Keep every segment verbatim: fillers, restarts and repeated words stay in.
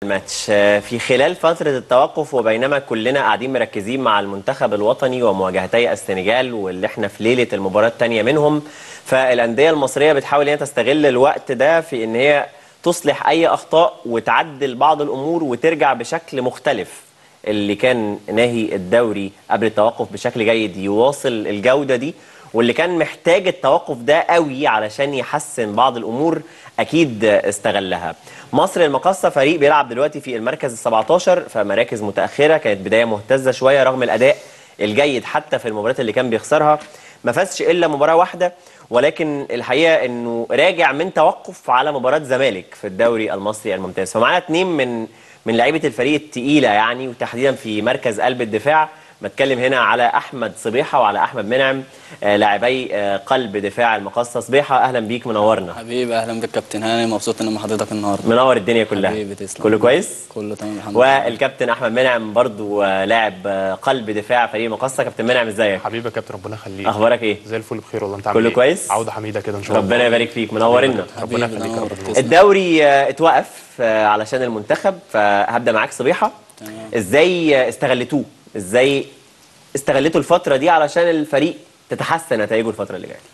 الماتش في خلال فترة التوقف، وبينما كلنا قاعدين مركزين مع المنتخب الوطني ومواجهتي السنغال واللي احنا في ليلة المباراة الثانية منهم، فالأندية المصرية بتحاول ان هي تستغل الوقت ده في ان هي تصلح أي أخطاء وتعدل بعض الأمور وترجع بشكل مختلف. اللي كان ناهي الدوري قبل التوقف بشكل جيد يواصل الجودة دي، واللي كان محتاج التوقف ده قوي علشان يحسن بعض الأمور أكيد استغلها. مصر المقاصة فريق بيلعب دلوقتي في المركز السبعتاشر، فمراكز متأخرة. كانت بداية مهتزة شوية رغم الأداء الجيد حتى في المباريات اللي كان بيخسرها، ما فازش إلا مباراة واحدة، ولكن الحقيقة أنه راجع من توقف على مباراة زمالك في الدوري المصري الممتاز. فمعنا اتنين من من لعيبة الفريق التقيلة يعني، وتحديدا في مركز قلب الدفاع. بتكلم هنا على احمد صبيحه وعلى احمد منعم، آه لاعبي آه قلب دفاع المقاصه. صبيحه اهلا بيك، منورنا حبيبي. اهلا بك كابتن هاني، مبسوط ان مع حضرتك النهارده. منور الدنيا كلها. حبيبي تسلم. كله كويس؟ كله تمام الحمد لله. والكابتن احمد منعم برضو آه لاعب آه قلب دفاع فريق المقاصه. كابتن منعم ازيك؟ حبيبي يا كابتن، ربنا يخليك. اخبارك ايه؟ زي الفل بخير والله. انت عامل كله ايه؟ كويس؟ عوده حميده كده ان شاء الله. ربنا يبارك فيك، منورنا. ربنا يخليك يا رب. الدوري آه اتوقف آه علشان المنتخب، فهبدا معاك صبيحه. تمام. ازاي استغلتوه؟ ازاي استغلتوا الفترة دي علشان الفريق تتحسن نتائجه الفترة اللي جاية؟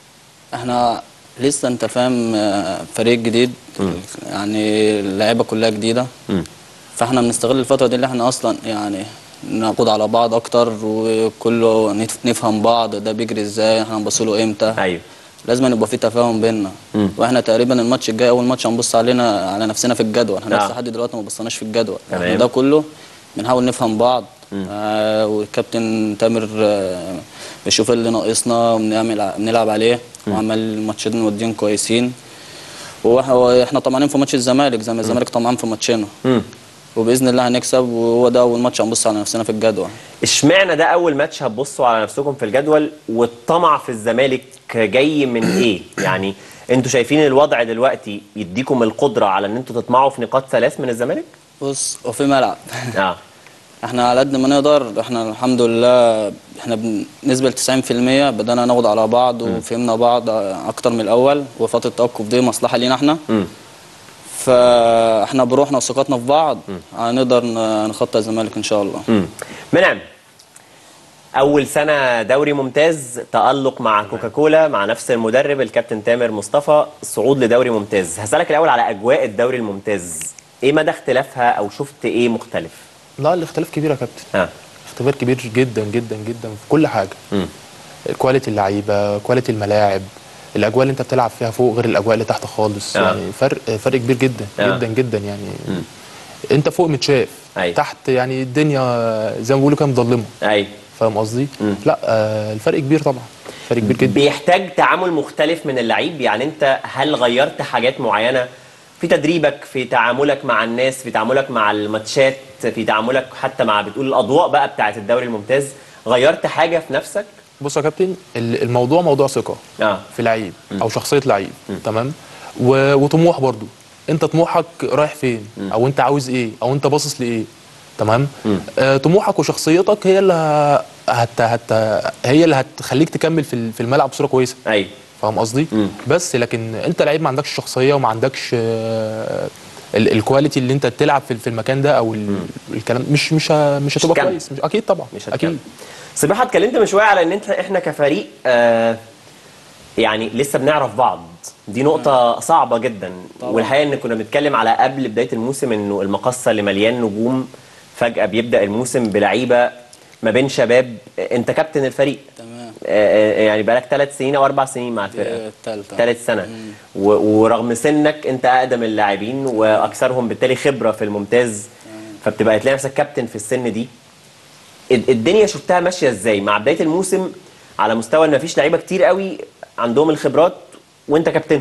احنا لسه انت فاهم فريق جديد. م. يعني اللعيبه كلها جديده. م. فاحنا بنستغل الفترة دي اللي احنا اصلا يعني ناخد على بعض اكتر، وكله نفهم بعض، ده بيجري ازاي، احنا هنبص له امتى. ايوه لازم يبقى في تفاهم بيننا. م. واحنا تقريبا الماتش الجاي اول ماتش هنبص علينا على نفسنا في الجدول. احنا لسه لحد دلوقتي ما بصيناش في الجدول. احنا ده كله بنحاول نفهم بعض. آه والكابتن تامر آه بيشوف اللي ناقصنا وبنعمل بنلعب عليه، وعمل الماتشين مودين كويسين. واحنا طمعانين في ماتش الزمالك زي ما الزمالك طمعان في ماتشنا، وباذن الله هنكسب، وهو ده اول ماتش هنبص على نفسنا في الجدول. اشمعنى ده اول ماتش هتبصوا على نفسكم في الجدول؟ والطمع في الزمالك جاي من ايه؟ يعني انتوا شايفين الوضع دلوقتي يديكم القدره على ان انتوا تطمعوا في نقاط ثلاث من الزمالك؟ بص، وفي ملعب اه احنا على قد ما نقدر، احنا الحمد لله احنا بنسبه تسعين في المية بدانا ناخد على بعض وفهمنا بعض اكتر من الاول، وفتره التوقف دي مصلحه لينا احنا. م. فاحنا بروحنا وثقتنا في بعض هنقدر نخطى الزمالك ان شاء الله. م. منعم، اول سنه دوري ممتاز، تألق مع كوكاكولا مع نفس المدرب الكابتن تامر مصطفى، صعود لدوري ممتاز. هسألك الاول على اجواء الدوري الممتاز، ايه مدى اختلافها او شفت ايه مختلف؟ لا الاختلاف كبير يا كابتن. اه اختلاف كبير جدا جدا جدا في كل حاجه. امم كواليتي اللعيبه، كواليتي الملاعب، الاجواء اللي انت بتلعب فيها فوق غير الاجواء اللي تحت خالص. آه. يعني فرق فرق كبير جدا آه. جدا جدا يعني. مم. انت فوق متشاف، أي. تحت يعني الدنيا زي ما بيقولوا كده مظلمه. ايوه فاهم قصدي؟ لا آه الفرق كبير طبعا، فرق كبير جدا. بيحتاج تعامل مختلف من اللعيب. يعني انت هل غيرت حاجات معينه في تدريبك، في تعاملك مع الناس، في تعاملك مع الماتشات، في تعاملك حتى مع بتقول الاضواء بقى بتاعه الدوري الممتاز؟ غيرت حاجه في نفسك؟ بص يا كابتن، الموضوع موضوع ثقه آه. في لعيب او شخصيه لعيب، تمام، وطموح برضو. انت طموحك رايح فين، م. او انت عاوز ايه، او انت باصص لايه، تمام. آه طموحك وشخصيتك هي اللي هت هت هي اللي هتخليك تكمل في في الملعب بصوره كويسه. ايوه فاهم قصدي؟ بس لكن انت لعيب ما عندكش شخصيه وما عندكش آه الكواليتي اللي انت تلعب في المكان ده او الكلام، مش مش مش هتبقى كويس. مش اكيد طبعا، مش اكيد. صبيحه، اتكلمت من شويه على ان انت احنا كفريق آه يعني لسه بنعرف بعض، دي نقطه صعبه جدا طبعا. والحقيقه ان كنا بنتكلم على قبل بدايه الموسم انه المقصه اللي مليان نجوم فجاه بيبدا الموسم بلعيبه ما بين شباب. انت كابتن الفريق، تمام، يعني بقالك ثلاث سنين او اربع سنين مع الفرقه، ثالث سنه. مم. ورغم سنك انت اقدم اللاعبين واكثرهم بالتالي خبره في الممتاز. مم. فبتبقى تلاقي نفسك كابتن في السن دي. الدنيا شفتها ماشيه ازاي مع بدايه الموسم على مستوى ان مفيش لعيبه كتير قوي عندهم الخبرات وانت كابتنهم؟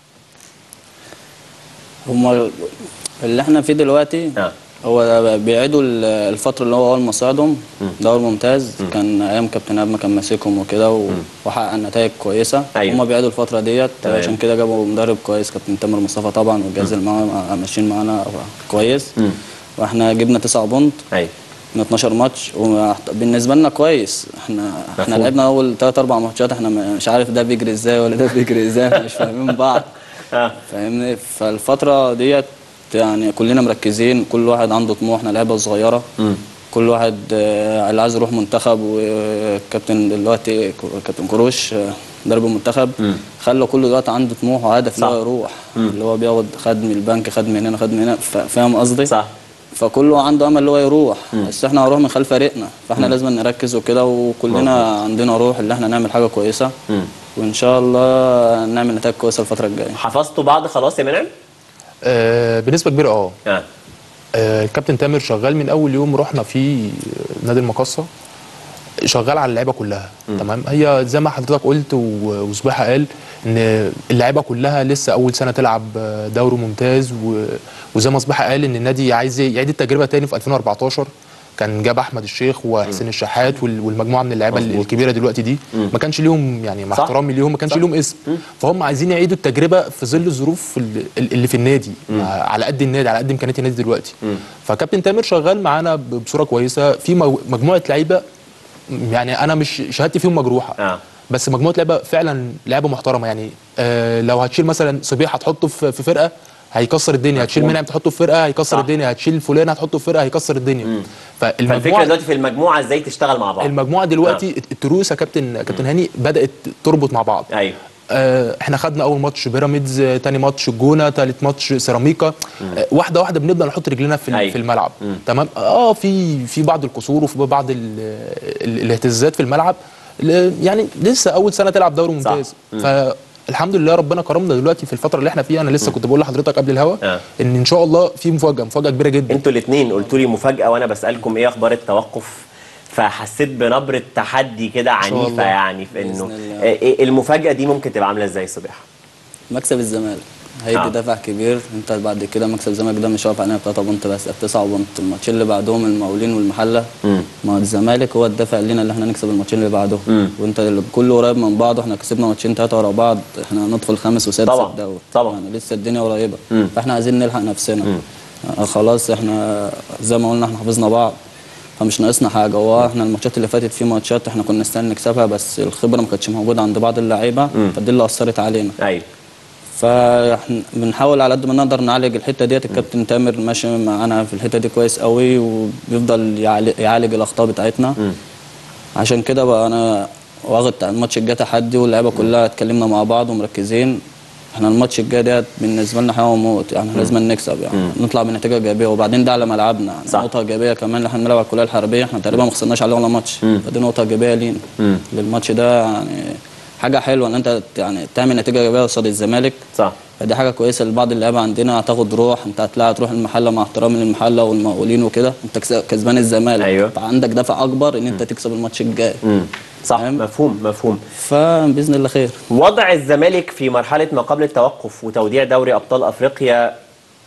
هم اللي احنا فيه دلوقتي آه. هو بيعيدوا الفتره اللي هو اول ما صعدهم دوري ممتاز. م. كان ايام كابتن ابنه كان ماسكهم وكده وحقق نتائج كويسه. أيوة. هم بيعيدوا الفتره ديت عشان كده جابوا مدرب كويس كابتن تامر مصطفى طبعا، والجهاز اللي معاه ماشيين معانا كويس. م. واحنا جبنا تسعة بونت. أيوة. من اتناشر ماتش، وبالنسبه لنا كويس. احنا مفهوم. احنا لعبنا اول ثلاث اربع ماتشات، احنا مش عارف ده بيجري ازاي ولا ده بيجري ازاي، مش فاهمين بعض. فاهمني؟ فالفتره ديت يعني كلنا مركزين، كل واحد عنده طموح. احنا لعيبه صغيره، م. كل واحد اللي عايز يروح منتخب، وكابتن دلوقتي كابتن كروش مدرب المنتخب خلى كل دلوقتي عنده طموح وهدف اللي هو يروح، م. اللي هو بياخد خد من البنك، خد من هنا، خد من هنا، فاهم قصدي؟ صح. فكله عنده امل اللي هو يروح، م. بس احنا هنروح من خلف فريقنا، فاحنا م. لازم نركز وكده، وكلنا م. عندنا روح اللي احنا نعمل حاجه كويسه، م. وان شاء الله نعمل نتائج كويسه الفتره الجايه. حفظتوا بعض خلاص يا منعم؟ آه بنسبه كبيره اه. اه الكابتن تامر شغال من اول يوم رحنا في نادي المقصه، شغال على اللعيبه كلها. م. تمام. هي زي ما حضرتك قلت وصبيحه قال ان اللعيبه كلها لسه اول سنه تلعب دوري ممتاز، وزي ما صبيحه قال ان النادي عايز يعيد التجربه تاني في ألفين وأربعتاشر، كان جاب احمد الشيخ وحسين الشحات والمجموعه من اللعيبه الكبيره دلوقتي دي، م. ما كانش ليهم يعني مع احترامي ليهم ما كانش ليهم اسم، م. فهم عايزين يعيدوا التجربه في ظل الظروف اللي في النادي، م. على قد النادي، على قد امكانيات النادي دلوقتي. م. فكابتن تامر شغال معانا بصوره كويسه في مجموعه لعيبه، يعني انا مش شهادتي فيهم مجروحه، آه. بس مجموعه لعيبه فعلا لعيبه محترمه. يعني آه لو هتشيل مثلا صبيح هتحطه في فرقه هيكسر الدنيا، هتشيل منعم تحطه في فرقه هيكسر صح. الدنيا، هتشيل فلان هتحطه في فرقه هيكسر الدنيا. فالفكره دلوقتي في المجموعه ازاي تشتغل مع بعض. المجموعه دلوقتي آه. التروس يا كابتن كابتن هاني بدات تربط مع بعض. ايوه. آه احنا خدنا اول ماتش بيراميدز، تاني ماتش الجونه، تالت ماتش سيراميكا، آه واحده واحده بنبدا نحط رجلنا في أيوة. في الملعب. مم. تمام. اه في في بعض القصور وفي بعض ال ال الاهتزازات في الملعب، يعني لسه اول سنه تلعب دوري ممتاز. فالحمد لله ربنا كرمنا دلوقتي في الفتره اللي احنا فيها. انا لسه م. كنت بقول لحضرتك قبل الهوا آه. ان ان شاء الله في مفاجاه مفاجاه كبيره جدا. انتوا الاثنين قلتوا لي مفاجاه وانا بسالكم ايه اخبار التوقف، فحسيت بنبره تحدي كده عنيفه، يعني في انه إيه المفاجاه دي ممكن تبقى عامله ازاي صبيحه؟ مكسب الزمالك هيدي آه. دفع كبير. انت بعد كده مكسب الزمالك ده مش واقف علينا بتلاتة بونت بس، تسعة بونت. الماتشين اللي بعدهم المقاولين والمحله، ما الزمالك هو الدافع لنا اللي احنا نكسب الماتشين اللي بعدهم. مم. وانت كله قريب من بعض، احنا كسبنا ماتشين ثلاثه ورا بعض، احنا هندخل خامس وسادس الدوري طبعا، يعني لسه الدنيا قريبه. مم. فاحنا عايزين نلحق نفسنا. آه خلاص احنا زي ما قلنا احنا حافظنا بعض، فمش ناقصنا حاجه. هو احنا الماتشات اللي فاتت في ماتشات احنا كنا نستنى نكسبها، بس الخبره ما كانتش موجوده عند بعض اللعيبه، فدي اللي اثرت علينا. ايوه. فاحنا بنحاول على قد ما نقدر نعالج الحته ديت. الكابتن تامر ماشي معانا في الحته دي كويس قوي، وبيفضل يعالج الاخطاء بتاعتنا. م. عشان كده بقى انا واخد الماتش الجاي تحدي، واللعيبه كلها اتكلمنا مع بعض ومركزين. احنا الماتش الجاي ديت بالنسبه لنا حياه وموت، يعني م. لازم نكسب، يعني م. نطلع بنتيجه ايجابيه، وبعدين ده على ملعبنا يعني نقطه ايجابيه كمان. اللي احنا بنلعب على الكليه الحربيه احنا تقريبا ما خسرناش عليه ولا ماتش، فدي نقطه ايجابيه لينا للماتش ده. يعني حاجه حلوه ان انت يعني تعمل نتيجه ايجابيه قصاد الزمالك. صح. فدي حاجه كويسه لبعض اللعيبه عندنا، هتاخد روح. انت هتلاقي تروح المحله مع احترامي للمحله والمقاولين وكده، انت كسبان الزمالك. أيوه. فعندك دافع اكبر ان انت م. تكسب الماتش الجاي. صح. فهم؟ مفهوم مفهوم. فباذن الله خير. وضع الزمالك في مرحله ما قبل التوقف وتوديع دوري ابطال افريقيا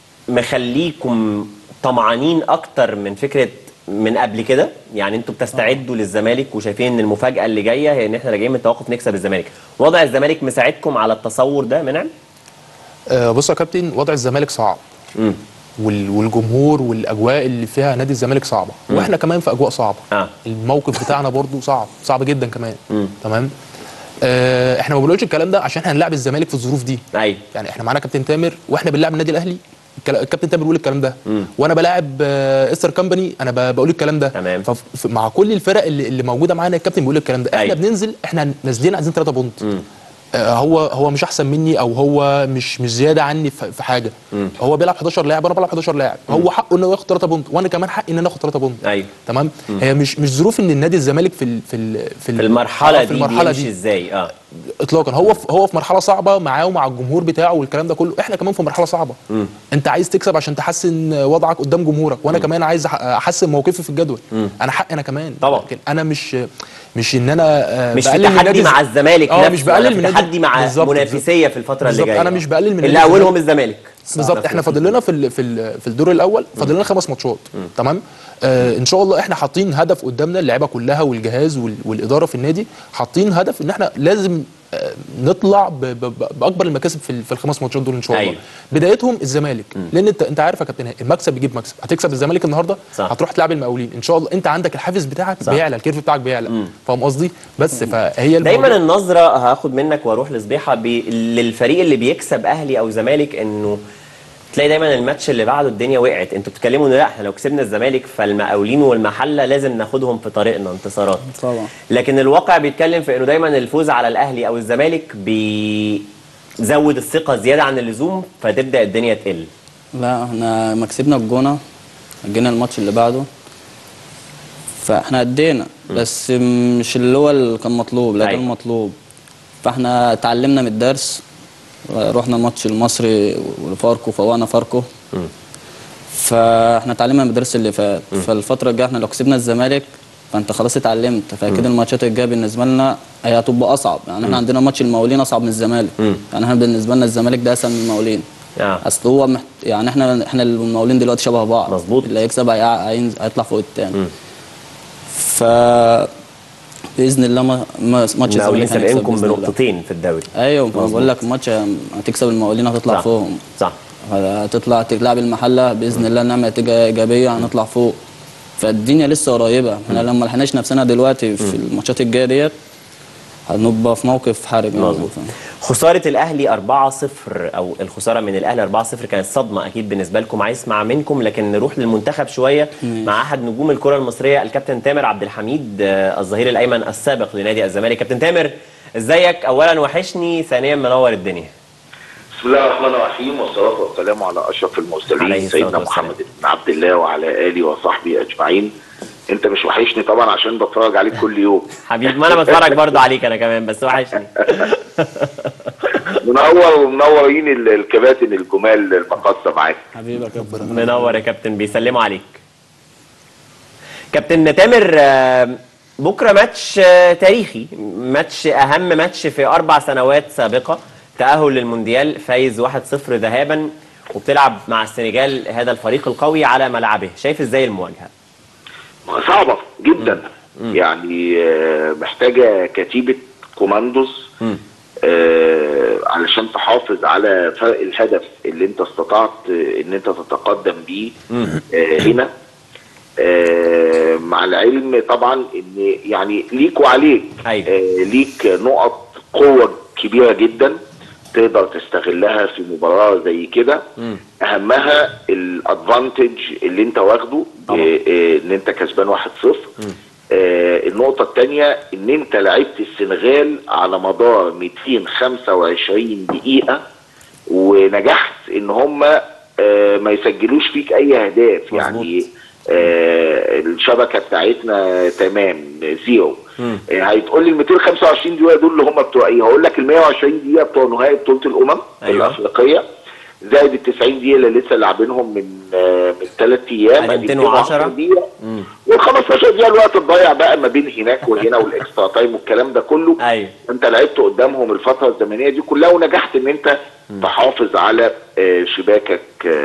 مخليكم طمعانين اكتر من فكره من قبل كده؟ يعني انتوا بتستعدوا آه. للزمالك وشايفين ان المفاجاه اللي جايه هي ان احنا راجعين من التوقف نكسب الزمالك. وضع الزمالك مساعدكم على التصور ده منعم؟ آه بص يا كابتن، وضع الزمالك صعب. امم والجمهور والاجواء اللي فيها نادي الزمالك صعبه، مم. واحنا كمان في اجواء صعبه. آه. الموقف بتاعنا برضو صعب صعب جدا كمان. مم. تمام. آه احنا ما بنقولش الكلام ده عشان احنا هنلاعب الزمالك في الظروف دي. ايوه. يعني احنا معانا كابتن تامر واحنا بنلاعب النادي الاهلي، الكابتن تامر بيقول الكلام ده. مم. وانا بلاعب استر كامباني انا بقول الكلام ده. تمام. فمع كل الفرق اللي, اللي موجوده معانا الكابتن بيقول الكلام ده. احنا أيوة. بننزل، احنا نازلين عايزين ثلاثة بونت. مم. آه هو هو مش احسن مني او هو مش مش زياده عني في حاجه. مم. هو بيلعب حداشر لاعب وانا بلعب حداشر لاعب. مم. هو حقه انه ياخد ثلاثة بونت وانا كمان حقي ان انا اخد ثلاثة بونت. ايوه. تمام. مم. هي مش مش ظروف ان النادي الزمالك في ال في ال في, في المرحله دي في المرحله دي ازاي اه اطلاقا. هو في هو في مرحله صعبه معاه ومع الجمهور بتاعه والكلام ده كله. احنا كمان في مرحله صعبه. مم. انت عايز تكسب عشان تحسن وضعك قدام جمهورك، وانا مم. كمان عايز احسن موقفي في الجدول. مم. انا حقي انا كمان طبعا. لكن انا مش مش ان انا مش في تحدي مع الزمالك اه مش بقلل من تحدي مع بالزبط. منافسية في الفتره اللي جايه. انا مش بقلل من اللي اولهم الزمالك بالظبط. احنا فاضل لنا في في في الدور الاول فاضل لنا خمس ماتشات. تمام. آه ان شاء الله احنا حاطين هدف قدامنا، اللعيبه كلها والجهاز والاداره في النادي حاطين هدف ان احنا لازم آه نطلع باكبر المكاسب في, في الخمس ماتشات دول ان شاء الله. أيوه. بدايتهم الزمالك. م. لان انت انت عارف يا كابتن المكسب بيجيب مكسب. هتكسب الزمالك النهارده صح. هتروح تلعب المقاولين ان شاء الله، انت عندك الحافز بتاعك صح. بيعلى، الكيرف بتاعك بيعلى. فاهم قصدي؟ بس فهي دايما النظره هاخد منك واروح لصبيحه للفريق اللي بيكسب اهلي او زمالك انه تلاقي دايما الماتش اللي بعده الدنيا وقعت. انتوا بتتكلموا ان لا احنا لو كسبنا الزمالك فالمقاولين والمحله لازم ناخدهم في طريقنا انتصارات طبعا، لكن الواقع بيتكلم في انه دايما الفوز على الاهلي او الزمالك بيزود الثقه زياده عن اللزوم فتبدا الدنيا تقل. لا احنا ما كسبنا الجونه جينا الماتش اللي بعده فاحنا ادينا بس مش اللي هو اللي كان مطلوب، لا كان مطلوب. فاحنا اتعلمنا من الدرس، رحنا ماتش المصري وفاركو فوقنا فاركو، فاحنا اتعلمنا من الدرس اللي فات. فالفتره الجايه احنا لو كسبنا الزمالك فانت خلاص اتعلمت، فاكيد الماتشات الجايه بالنسبه لنا هي هتبقى اصعب. يعني احنا عندنا ماتش المقاولين اصعب من الزمالك، يعني احنا بالنسبه لنا الزمالك ده اسهل من المقاولين. اصل هو محت... يعني احنا احنا المقاولين دلوقتي شبه بعض، مظبوط، اللي هيكسب هيطلع فوق الثاني. ف باذن الله ما ماتش الزمالك سابقينكم بنقطتين في الدوري. ايوه بقول لك ماتش هتكسب المقاولين هتطلع صح. فوقهم، صح، هتطلع تلعب المحله باذن الله نعمل نتيجه ايجابيه هنطلع فوق. فالدنيا لسه قريبه، احنا لما لحقناش نفسنا دلوقتي في الماتشات الجايه ديت هنبقى في موقف حرج. خساره الاهلي أربعة صفر او الخساره من الاهلي أربعة صفر كانت صدمه اكيد بالنسبه لكم، عايز اسمع منكم. لكن نروح للمنتخب شويه مع احد نجوم الكره المصريه الكابتن تامر عبد الحميد الظهير الايمن السابق لنادي الزمالك. كابتن تامر ازيك؟ اولا وحشني، ثانيا منور الدنيا. بسم الله الرحمن الرحيم والصلاه والسلام على اشرف المرسلين سيدنا محمد بن عبد الله وعلى اله وصحبه اجمعين. انت مش وحشني طبعا عشان بتفرج عليك كل يوم حبيبي، ما انا بتفرج برضه عليك انا كمان بس وحشني. منور ومنورين الكباتن الجمال المقصه معاك. حبيبي يا كابتن. منور يا كابتن، بيسلموا عليك. كابتن تامر بكره ماتش تاريخي، ماتش اهم ماتش في اربع سنوات سابقه، تاهل للمونديال، فايز واحد صفر ذهابا وبتلعب مع السنغال هذا الفريق القوي على ملعبه. شايف ازاي المواجهه؟ صعبه جدا. مم. يعني محتاجه كتيبه كوماندوز آه علشان تحافظ على فرق الهدف اللي انت استطعت ان انت تتقدم بيه آه هنا. آه مع العلم طبعا ان يعني ليك وعليك. أيوة. آه ليك نقط قوه كبيره جدا تقدر تستغلها في مباراه زي كده. اهمها الادفانتج اللي انت واخده آه ان انت كسبان واحد صفر. آه النقطة الثانية ان انت لعبت السنغال على مدار مئتين وخمسة وعشرين دقيقة ونجحت ان هم آه ما يسجلوش فيك اي اهداف. يعني آه الشبكة بتاعتنا تمام زيرو. آه هيتقول لي ال مئتين وخمسة وعشرين دقيقة دول اللي هم بتوع ايه؟ هقول لك ال مئة وعشرين دقيقة بتوع نهائي بطولة الامم أيوة. الافريقية زائد ال تسعين دقيقة اللي لسه لاعبينهم من آه من ثلاث ايام مئتين وعشرة دقيقة وال خمستاشر دقيقة الوقت الضايع بقى ما بين هناك وهنا والاكسترا تايم والكلام ده كله. ايوه انت لعبت قدامهم الفترة الزمنية دي كلها ونجحت ان انت م. تحافظ على آه شباكك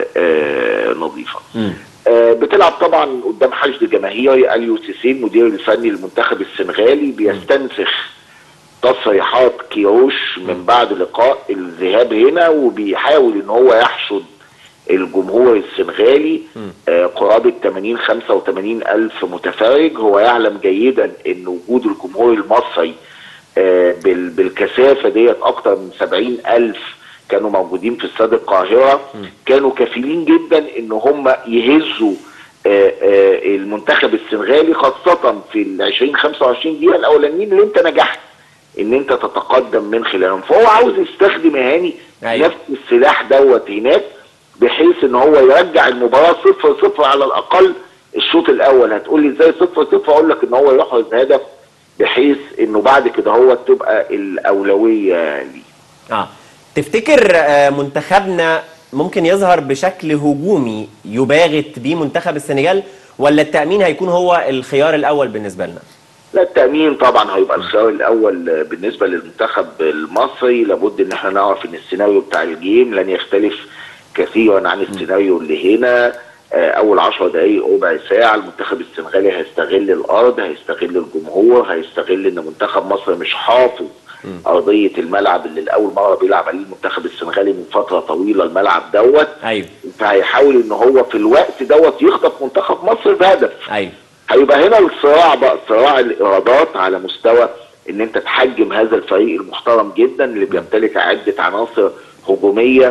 آه نظيفة. آه بتلعب طبعا قدام حشد جماهيري. اليو سيسي المدير الفني للمنتخب السنغالي بيستنسخ تصريحات كيروش من بعد لقاء الذهاب هنا وبيحاول ان هو يحشد الجمهور السنغالي آه قرابة ثمانين خمسة وثمانين ألف متفرج. هو يعلم جيدا ان وجود الجمهور المصري آه بالكثافة ديت اكتر من سبعين ألف كانوا موجودين في استاد القاهرة، كانوا كفيلين جدا ان هم يهزوا آه آه المنتخب السنغالي خاصة في ال عشرين خمسة وعشرين دقيقة الاولانيين اللي انت نجحت ان انت تتقدم من خلالهم. فهو عاوز يستخدم هاني أيوة. نفس السلاح دوت هناك بحيث ان هو يرجع المباراه صفر صفر على الاقل الشوط الاول. هتقول لي ازاي صفر صفر؟ اقول لك ان هو يحرز هدف بحيث انه بعد كده هو تبقى الاولويه ليه. اه تفتكر آه منتخبنا ممكن يظهر بشكل هجومي يباغت بيه منتخب السنغال ولا التأمين هيكون هو الخيار الاول بالنسبه لنا؟ لا التأمين طبعا هيبقى الخيار الاول بالنسبه للمنتخب المصري. لابد ان احنا نعرف ان السيناريو بتاع الجيم لن يختلف كثيرا عن السيناريو اللي هنا. اول عشر دقائق ربع ساعه المنتخب السنغالي هيستغل الارض، هيستغل الجمهور، هيستغل ان منتخب مصر مش حافظ ارضيه الملعب اللي لاول مره بيلعب عليه المنتخب السنغالي من فتره طويله الملعب دوت. ايوه فهيحاول ان هو في الوقت دوت يخطف منتخب مصر بهدف. ايوه هيبقى هنا الصراع بقى صراع الايرادات على مستوى ان انت تحجم هذا الفريق المحترم جدا اللي بيمتلك عده عناصر هجوميه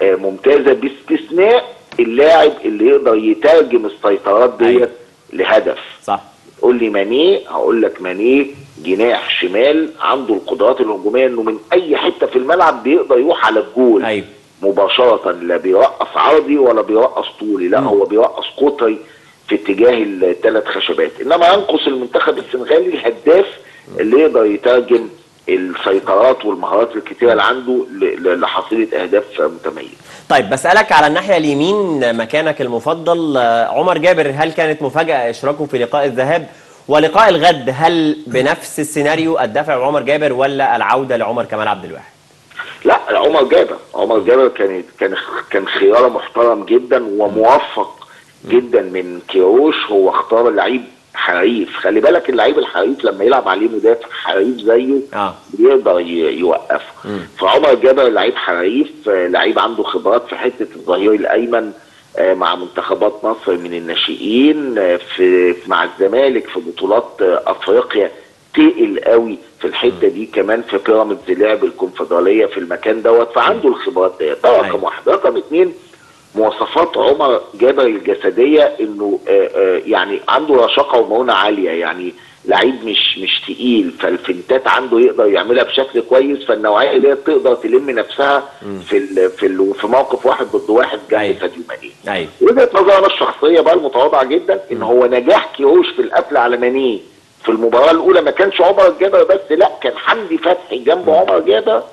ممتازه باستثناء اللاعب اللي يقدر يترجم السيطرات ديت لهدف. صح. تقول لي ماني، هقول لك ماني جناح شمال عنده القدرات الهجوميه انه من اي حته في الملعب بيقدر يروح على الجول أيوه. مباشره، لا بيرقص عرضي ولا بيرقص طولي، لا م. هو بيرقص قطري في اتجاه الثلاث خشبات. انما ينقص المنتخب السنغالي الهداف اللي يقدر يترجم السيطرات والمهارات الكتيره اللي عنده لحصيله اهداف متميزه. طيب بسألك على الناحية اليمين مكانك المفضل عمر جابر، هل كانت مفاجأة إشراكه في لقاء الذهاب؟ ولقاء الغد هل بنفس السيناريو الدافع عمر جابر ولا العودة لعمر كمال عبد الواحد؟ لا عمر جابر، عمر جابر كان كان كان خيار محترم جدا وموفق جدا من كيروش. هو اختار لعيب حريف، خلي بالك اللعيب الحريف لما يلعب عليه مدافع حريف زيه آه. بيقدر يوقفه. فعمر جابر لعيب حريف، لعيب عنده خبرات في حته الظهير الايمن مع منتخبات مصر من الناشئين، في مع الزمالك في بطولات افريقيا تقل قوي في الحته دي، كمان في بيراميدز لعب الكونفدراليه في المكان دوت، فعنده الخبرات ديت. ده رقم واحد. رقم اثنين، مواصفات عمر جابر الجسديه انه آآ آآ يعني عنده رشاقه ومرونه عاليه، يعني لعيب مش مش تقيل، فالفنتات عنده يقدر يعملها بشكل كويس، فالنوعيه دي تقدر تلم نفسها في ال في ال في موقف واحد ضد واحد جنب ساديو ماني. ايوه. وجهه نظري انا الشخصيه بقى المتواضعه جدا ان هو نجاح كيروش في القفل على ماني في المباراه الاولى ما كانش عمر جابر بس، لا كان حمدي فتحي جنب عمر جابر،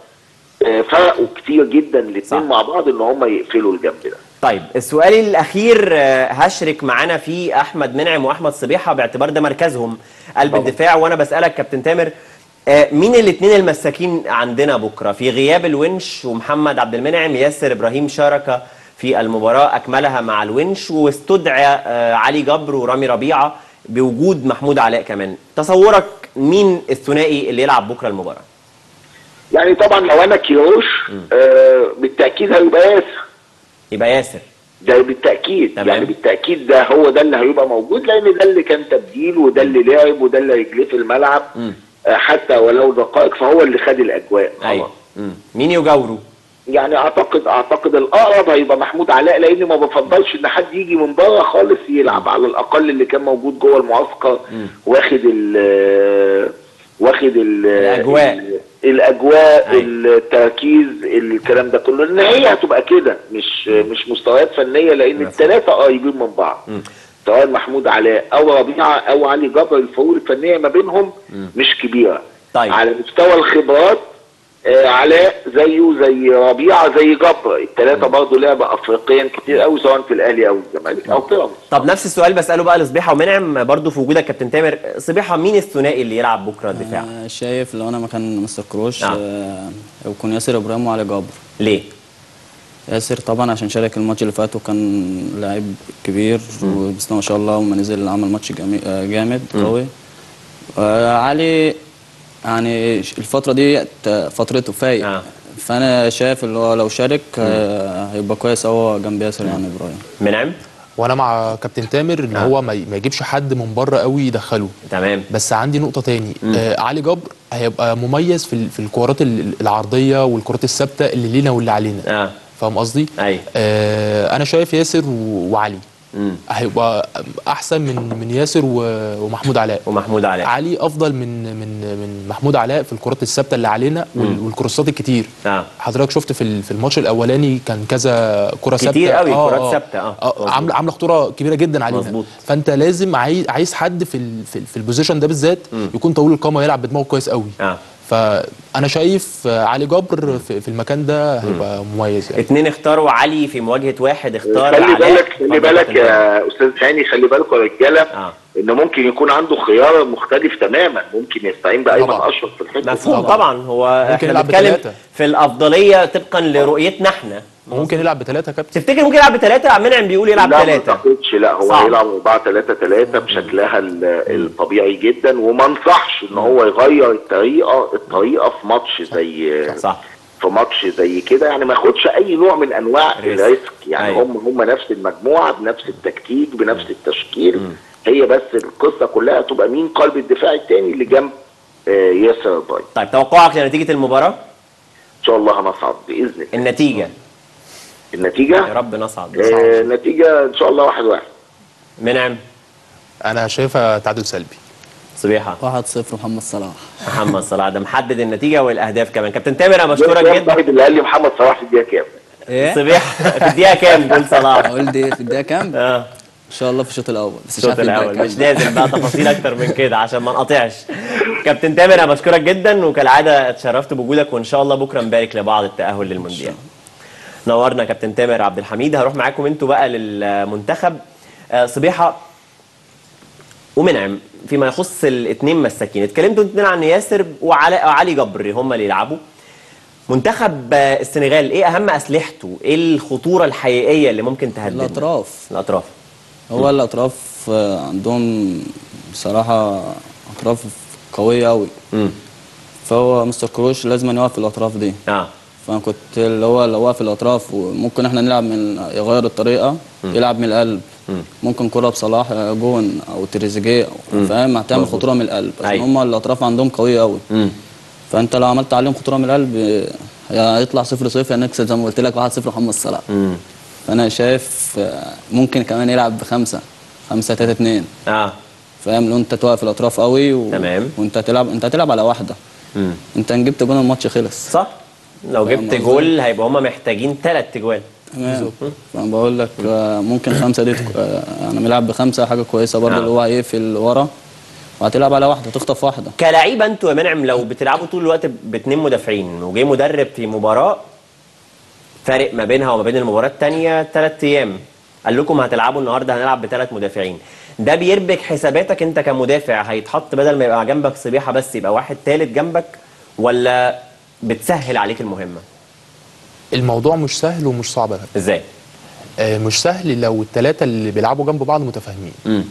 فرقوا كتير جدا الاثنين مع بعض ان هم يقفلوا الجنب ده. طيب السؤال الاخير هشرك معانا فيه احمد منعم واحمد صبيحه باعتبار ده مركزهم قلب الدفاع، وانا بسالك كابتن تامر مين الاثنين المساكين عندنا بكره في غياب الونش ومحمد عبد المنعم؟ ياسر ابراهيم شارك في المباراه اكملها مع الونش، واستدعى علي جبر ورامي ربيعه بوجود محمود علاء كمان. تصورك مين الثنائي اللي يلعب بكره المباراه؟ يعني طبعا لو انا كيروش آه بالتاكيد هيبقى ياسر. يبقى ياسر ده بالتاكيد. تمام. يعني بالتاكيد ده هو ده اللي هيبقى موجود، لان ده اللي كان تبديل وده اللي لعب وده اللي هيجري في الملعب آه حتى ولو دقائق، فهو اللي خد الاجواء. ايوه. مين يجاوره؟ يعني اعتقد اعتقد الاقرب هيبقى محمود علاء، لاني ما بفضلش ان حد يجي من بره خالص يلعب، على الاقل اللي كان موجود جوه المعسكر واخد ال واخد ال الاجواء الاجواء أي. التركيز الكلام ده كله، ان هي هتبقى كده مش مش مستويات فنيه، لان الثلاثه قريبين من بعض سواء محمود علاء او ربيعه او علي جبر، الفروق الفنيه ما بينهم م. مش كبيره. طيب. على مستوى الخبرات آه علاء زيه زي ربيعه زي جبر، الثلاثه برضه لعبه افريقيا كتير قوي سواء في الاهلي او الزمالك او بيراميدز. طب نفس السؤال بساله بقى لصبيحه ومنعم برضه في وجودك كابتن تامر. صبيحه مين الثنائي اللي يلعب بكره الدفاع؟ آه شايف لو انا مكان مستر كروش آه. آه يكون ياسر ابراهيم وعلي جبر. ليه؟ ياسر طبعا عشان شارك الماتش اللي فات وكان لاعب كبير وبسم الله ما شاء الله، وما نزل عمل ماتش جامد قوي. آه علي يعني الفترة دي فترته فايق آه. فأنا شايف اللي هو لو شارك آه هيبقى كويس هو جنب ياسر يعني إبراهيم. منعم؟ وانا مع كابتن تامر ان آه. هو ما يجيبش حد من بره قوي يدخله. تمام. بس عندي نقطه تاني، آه علي جبر هيبقى مميز في في الكورات العرضيه والكرات الثابته اللي لينا واللي علينا. اه فاهم قصدي؟ ايوه. آه انا شايف ياسر وعلي مم. هيبقى احسن من من ياسر ومحمود علاء. ومحمود علاء علي افضل من من من محمود علاء في الكرات الثابته اللي علينا والكروسات الكتير. آه. حضرتك شفت في في الماتش الاولاني كان كذا كره ثابته كتير قوي كرات ثابته اه, آه. عامله عامله خطوره كبيره جدا علينا. مظبوط. فانت لازم عايز عايز حد في ال في, في البوزيشن ده بالذات يكون طويل القامه يلعب بدماغه كويس قوي. اه فانا شايف علي جبر في المكان ده هيبقى مميز يعني. اتنين اختاروا علي في مواجهه واحد اختار خلي بالك خلي بالك يا استاذ هاني، خلي بالكم يا رجاله آه. ان ممكن يكون عنده خيار مختلف تماما، ممكن يستعين بايمن اشرف في الحته. مفهوم طبعا. هو احنا بنتكلم في الافضليه طبقا لرؤيتنا احنا. ممكن يلعب بثلاثه كابتن. تفتكر ممكن يلعب بثلاثه؟ منعم بيقول يلعب ثلاثه. لا ما اعتقدش، لا هو هيلعب أربعة ثلاثة ثلاثة بشكلها الطبيعي جدا، وما انصحش ان هو يغير الطريقه الطريقه في ماتش زي صح. في ماتش زي كده، يعني ما ياخدش اي نوع من انواع الريسك. يعني أيوة. هم هم نفس المجموعه بنفس التكتيك بنفس التشكيل. م. هي بس القصه كلها تبقى مين قلب الدفاع الثاني اللي جنب آه ياسر ابراهيم. طيب توقعك لنتيجه المباراه؟ ان شاء الله هنصعد باذن الله. النتيجه النتيجه يا رب نصعد. آه نتيجه ان شاء الله واحد واحد. منعم؟ انا شايفها تعادل سلبي. صبيحه؟ واحد صفر محمد صلاح. محمد صلاح ده محدد النتيجه والاهداف كمان. كابتن تامر انا بشكرك جدا. اللي قال لي محمد صلاح في الدقيقه كام؟ ايه؟ صبيحه في الدقيقه كام جول صلاح؟ اقول دي في الدقيقه كام؟ اه ان شاء الله في الشوط الاول، بس مش الشوط عارف الاول الدقيقة مش كام. لازم بقى تفاصيل اكتر من كده عشان ما نقاطعش. كابتن تامر انا بشكرك جدا وكالعاده اتشرفت بوجودك، وان شاء الله بكره نبارك لبعض التاهل للمونديال. نورنا كابتن تامر عبد الحميد. هروح معاكم انتوا بقى للمنتخب. آه صبيحه ومنعم، فيما يخص الاثنين مساكين، اتكلمتوا الاثنين عن ياسر وعلي جبر هم اللي يلعبوا. منتخب السنغال ايه اهم اسلحته؟ ايه الخطوره الحقيقيه اللي ممكن تهددنا؟ الاطراف. الاطراف هو م. الاطراف عندهم بصراحه اطراف قويه قوي. فهو مستر كروش لازم يوقف الاطراف دي. اه فانا كنت اللي هو لو واقف الاطراف وممكن احنا نلعب من يغير الطريقه، م. يلعب من القلب. م. ممكن كره بصلاح جون او تريزيجيه، فاهم؟ هتعمل خطوره من القلب عشان هم الاطراف عندهم قويه قوي. فانت لو عملت عليهم خطوره من القلب هيطلع صفر صفر، هنكسب زي ما قلت لك واحد صفر محمد صلاح. فانا شايف ممكن كمان يلعب بخمسه خمسه تلاته اتنين. اه فاهم؟ لو انت توقف الاطراف قوي و... تمام، وانت تلعب انت هتلعب على واحده. مم. انت ان جبت جول الماتش خلص. صح، لو جبت جول هيبقى هم محتاجين ثلاث جوال. تمام. فانا بقول لك ممكن خمسه دي يعني نلعب بخمسه حاجه كويسه برضه. آه. اللي هو هيقفل ورا وهتلعب على واحده تخطف واحده. كلاعيبه انتوا يا منعم لو بتلعبوا طول الوقت باثنين مدافعين وجاي مدرب في مباراه فارق ما بينها وما بين المباراه الثانيه ثلاث ايام قال لكم هتلعبوا النهارده هنلعب بثلاث مدافعين، ده بيربك حساباتك انت كمدافع؟ هيتحط بدل ما يبقى جنبك صبيحه بس يبقى واحد ثالث جنبك، ولا بتسهل عليك المهمه؟ الموضوع مش سهل ومش صعب أبدا. ازاي؟ آه مش سهل لو الثلاثه اللي بيلعبوا جنب بعض متفاهمين. امم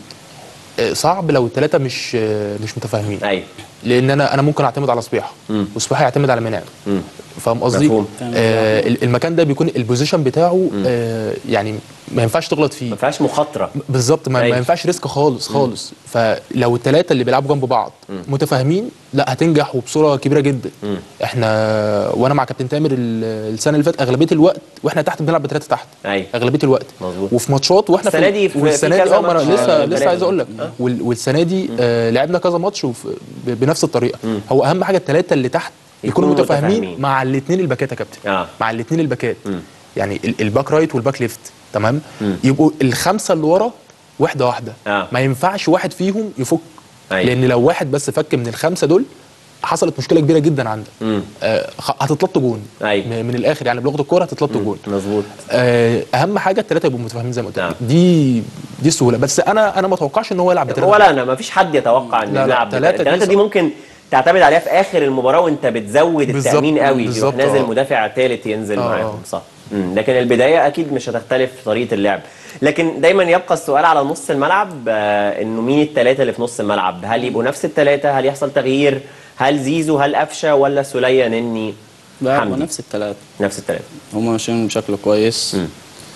صعب لو الثلاثه مش مش متفاهمين. ايوه، لان انا انا ممكن اعتمد على صبيحه وصبيحه يعتمد على منعم. فاهم قصدي؟ آه المكان ده بيكون البوزيشن بتاعه آه يعني ما ينفعش تغلط فيه، ما فيهاش مخاطره بالظبط، ما, ما ينفعش ريسك خالص خالص. مم. فلو الثلاثه اللي بيلعبوا جنب بعض مم. متفاهمين لا هتنجح وبصوره كبيره جدا. مم. احنا وانا مع كابتن تامر السنه اللي فاتت اغلبيه الوقت واحنا تحت بنلعب بثلاثه تحت. أيوة. اغلبيه الوقت مظبوط. وفي ماتشات واحنا السنه دي في والسنه دي اه لسه لسه عايز اقول لك أه؟ والسنه دي آه لعبنا كذا ماتش بنفس الطريقه. مم. هو اهم حاجه الثلاثه اللي تحت يكونوا متفاهمين, متفاهمين مع الاثنين الباكات يا كابتن. آه. مع الاثنين الباكات، يعني الباك رايت والباك ليفت. تمام. مم. يبقوا الخمسه اللي ورا واحده واحده. آه. ما ينفعش واحد فيهم يفك. أيوة. لان لو واحد بس فك من الخمسه دول حصلت مشكله كبيره جدا عندك. آه هتتلط جون. أيوة. من الاخر يعني بلغه الكوره هتتلط جون. مظبوط. آه اهم حاجه الثلاثه يبقوا متفاهمين زي ما قلت لك. دي دي السهوله، بس انا انا ما اتوقعش ان هو يلعب بثلاثه. ولا انا ما فيش حد يتوقع انه يلعب بثلاثه. الثلاثه دي ممكن تعتمد عليها في اخر المباراه وانت بتزود التامين قوي، يروح نازل مدافع ثالث ينزل آه. معاهم. صح. مم. لكن البدايه اكيد مش هتختلف طريقه اللعب، لكن دايما يبقى السؤال على نص الملعب آه انه مين الثلاثه اللي في نص الملعب؟ هل يبقوا نفس الثلاثه؟ هل يحصل تغيير؟ هل زيزو؟ هل قفشه؟ ولا سوليه نني؟ لا هم نفس الثلاثه. نفس الثلاثه هم ماشيين بشكل كويس. مم.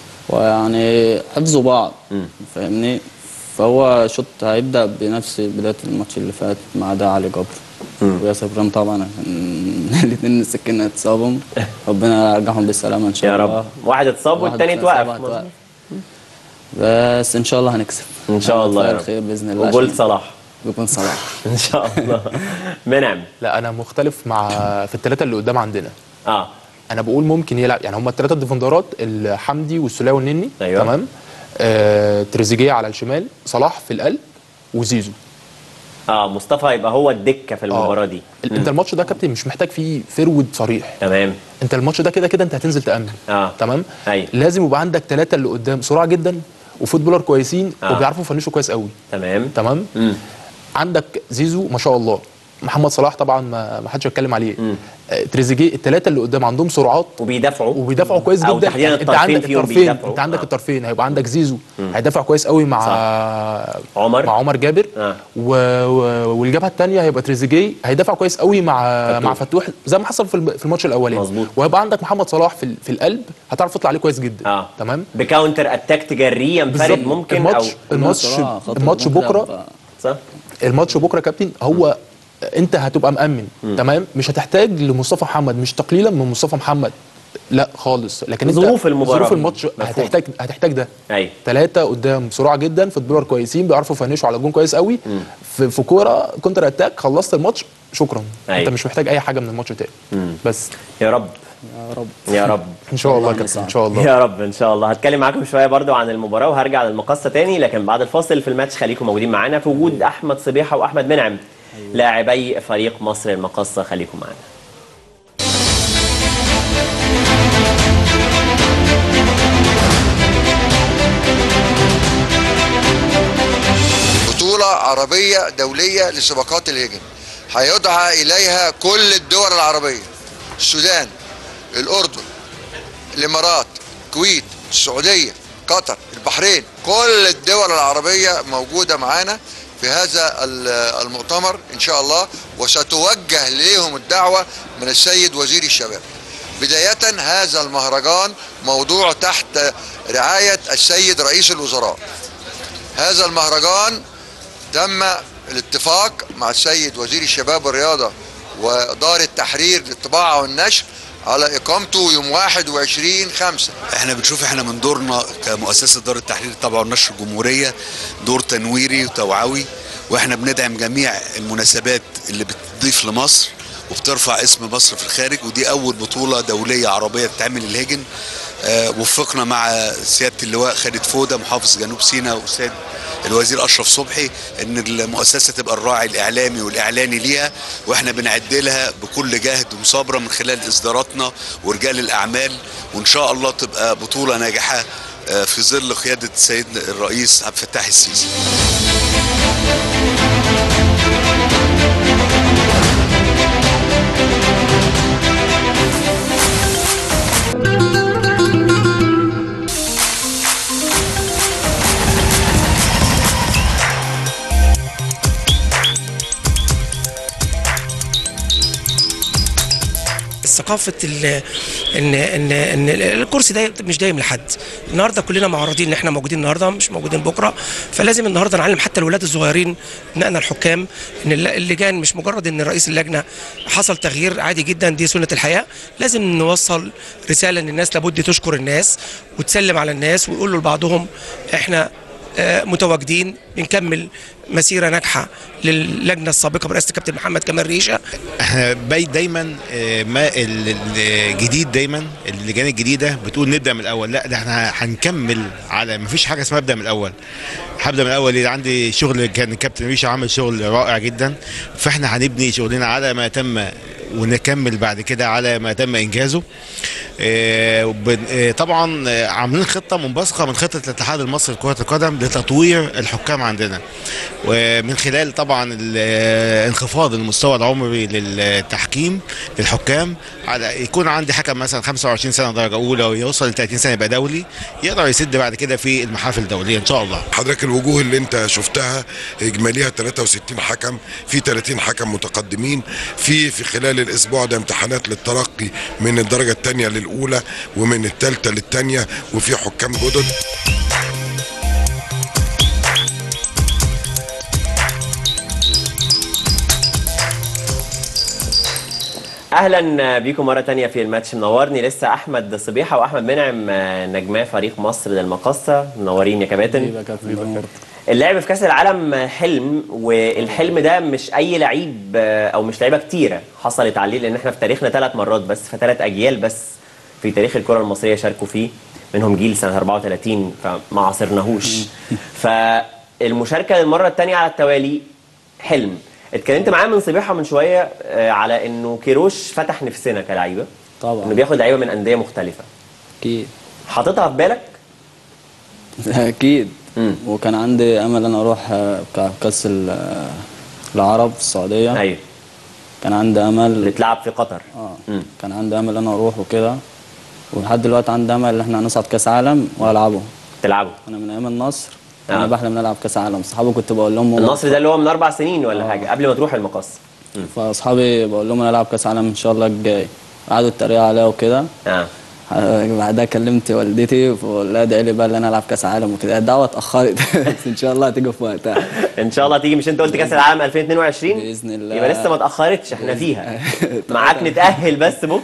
ويعني حفظوا بعض. فاهمني؟ فهو شوط هيبدا بنفس بدايه الماتش اللي فات ما عدا علي جبر وياسر ابراهيم طبعا الاثنين السكينه اتصابوا، ربنا يرجعهم بالسلامه ان شاء الله. يا رب. واحد اتصاب والثاني اتوقف، بس ان شاء الله هنكسب ان شاء الله يا رب. خير باذن الله. وجول صلاح بيكون صلاح ان شاء الله. منعم؟ لا انا مختلف مع في الثلاثه اللي قدام عندنا. اه انا بقول ممكن يلعب يعني هم الثلاثه الديفندرات الحمدي والسوليه والنني. أيوة. تمام. آه تريزيجيه على الشمال، صلاح في القلب، وزيزو. اه مصطفى هيبقى هو الدكه في المباراه دي. م. انت الماتش ده كابتن مش محتاج فيه فرود صريح. تمام. انت الماتش ده كده كده انت هتنزل تامن. اه تمام. أيوة. لازم يبقى عندك ثلاثه اللي قدام سرعه جدا وفوتبولر كويسين. آه. وبيعرفوا يفنشوا كويس قوي. تمام تمام. م. عندك زيزو ما شاء الله، محمد صلاح طبعا ما ما حدش يتكلم عليه. آه تريزيجيه، الثلاثه اللي قدام عندهم سرعات وبيدافعوا وبيدافعوا كويس جدا. يعني انت عندك الطرفين انت عندك آه. الطرفين هيبقى عندك زيزو مم. هيدافع كويس قوي مع صح. عمر مع عمر جابر. آه. و... والجبهه الثانيه هيبقى تريزيجيه هيدافع كويس قوي مع فتوح. مع فتوح زي ما حصل في في الماتش الاولاني. وهيبقى عندك محمد صلاح في في القلب هتعرف تطلع عليه كويس جدا. آه. تمام. بكاونتر اتاك تجري ينفرد ممكن. الماتش او الماتش الماتش بكره صح. الماتش بكره كابتن هو انت هتبقى مأمن. م. تمام. مش هتحتاج لمصطفى محمد، مش تقليلا من مصطفى محمد لا خالص، لكن ظروف المباراه ظروف الماتش هتحتاج هتحتاج ده. ايوه ثلاثه قدام سرعه جدا، فوتبولر كويسين بيعرفوا يفنشوا على الجون كويس قوي. مم. في, في كوره كونتر اتاك، خلصت الماتش شكرا. أيوة. انت مش محتاج اي حاجه من الماتش تاني. مم. بس يا رب يا رب يا رب ان شاء الله كابتن ان شاء الله يا رب ان شاء الله. هتكلم معاكم شويه برضو عن المباراه وهرجع للمقصه تاني، لكن بعد الفاصل في الماتش خليكم موجودين معانا في وجود احمد صبيحه واحمد منعم لاعبي فريق مصر المقصه. خليكم معانا. بطوله عربيه دوليه لسباقات الهجن هيدعى اليها كل الدول العربيه، السودان، الاردن، الامارات، الكويت، السعوديه، قطر، البحرين، كل الدول العربيه موجوده معانا في هذا المؤتمر ان شاء الله، وستوجه ليهم الدعوه من السيد وزير الشباب. بدايه هذا المهرجان موضوع تحت رعايه السيد رئيس الوزراء. هذا المهرجان تم الاتفاق مع السيد وزير الشباب والرياضه ودار التحرير للطباعه والنشر على اقامته يوم واحد وعشرين خمسة. احنا بنشوف احنا من دورنا كمؤسسه دار التحرير للطباعه والنشر الجمهوريه دور تنويري وتوعوي، واحنا بندعم جميع المناسبات اللي بتضيف لمصر وبترفع اسم مصر في الخارج، ودي اول بطوله دوليه عربيه تتعمل الهجن. آه وفقنا مع سياده اللواء خالد فوده محافظ جنوب سيناء واستاذ الوزير اشرف صبحي ان المؤسسه تبقى الراعي الاعلامي والاعلاني ليها، واحنا بنعد لها بكل جهد ومصابره من خلال اصداراتنا ورجال الاعمال، وان شاء الله تبقى بطوله ناجحه في ظل قياده سيدنا الرئيس عبد الفتاح السيسي. ثقافه ان ان ان الكرسي ده مش دايم لحد. النهارده كلنا معرضين ان احنا موجودين النهارده مش موجودين بكره، فلازم النهارده نعلم حتى الولاد الصغيرين ابنائنا الحكام ان اللجان مش مجرد ان رئيس اللجنه حصل تغيير عادي جدا، دي سنه الحياه. لازم نوصل رساله ان الناس لابد تشكر الناس وتسلم على الناس ويقولوا لبعضهم احنا متواجدين بنكمل مسيره ناجحه للجنه السابقه برئاسه الكابتن محمد كمال ريشه. احنا دايما ما الجديد دايما اللجان الجديده بتقول نبدا من الاول، لا ده احنا هنكمل على ما فيش حاجه اسمها ابدا من الاول. هبدا من الاول، عندي شغل كان الكابتن ريشه عامل شغل رائع جدا، فاحنا هنبني شغلنا على ما تم ونكمل بعد كده على ما تم انجازه. طبعا عاملين خطه منبثقه من خطه الاتحاد المصري لكره القدم لتطوير الحكام عندنا، ومن خلال طبعا انخفاض المستوى العمري للتحكيم للحكام، على يكون عندي حكم مثلا خمسة وعشرين سنه درجه اولى ويوصل ل ثلاثين سنه يبقى دولي، يقدر يسد بعد كده في المحافل الدوليه ان شاء الله. حضرتك الوجوه اللي انت شفتها اجماليها ثلاثة وستين حكم، في ثلاثين حكم متقدمين، في في خلال الاسبوع ده امتحانات للترقي من الدرجه الثانيه للاولى ومن الثالثه للثانيه، وفي حكام جدد. اهلا بيكم مره تانية في الماتش. منورني لسه احمد صبيحه واحمد منعم نجماء فريق مصر للمقصه. منورين يا كباتن. اللعب في كاس العالم حلم، والحلم ده مش اي لعيب او مش لعيبه كتيره حصلت عليه، لان احنا في تاريخنا ثلاث مرات بس، في ثلاث اجيال بس في تاريخ الكره المصريه شاركوا فيه، منهم جيل سنه أربعة وثلاثين فما عاصرناهوش. فالمشاركه للمره الثانيه على التوالي حلم. اتكلمت معاه من صبيحه من شويه على انه كيروش فتح نفسنا كلعيبه، طبعا انه بياخد لعيبه من انديه مختلفه. اكيد حاططها في بالك؟ اكيد. مم. وكان عندي امل انا اروح كاس العرب في السعوديه. ايوه كان عندي امل اللي تلعب في قطر. اه مم. كان عندي امل انا اروح وكده، ولحد دلوقتي عندي امل ان احنا هنصعد كاس عالم والعبه. تلعبه؟ انا من ايام النصر آه. انا بحلم نلعب كاس عالم. صحابي كنت بقول لهم النصر ده اللي هو من اربع سنين ولا آه. حاجه قبل ما تروح المقص. فاصحابي بقول لهم نلعب كاس عالم ان شاء الله الجاي، قعدوا يتريقوا عليا وكده. اه بعدها كلمت والدتي وقلت لها ادعي لي بقى ان انا العب كاس عالم وكده. الدعوه اتاخرت بس ان شاء الله هتيجي في وقتها. ان شاء الله تيجي. مش انت قلت كاس العالم ألفين واثنين وعشرين؟ باذن الله. يبقى لسه ما اتاخرتش، احنا فيها معاك نتاهل بس بكره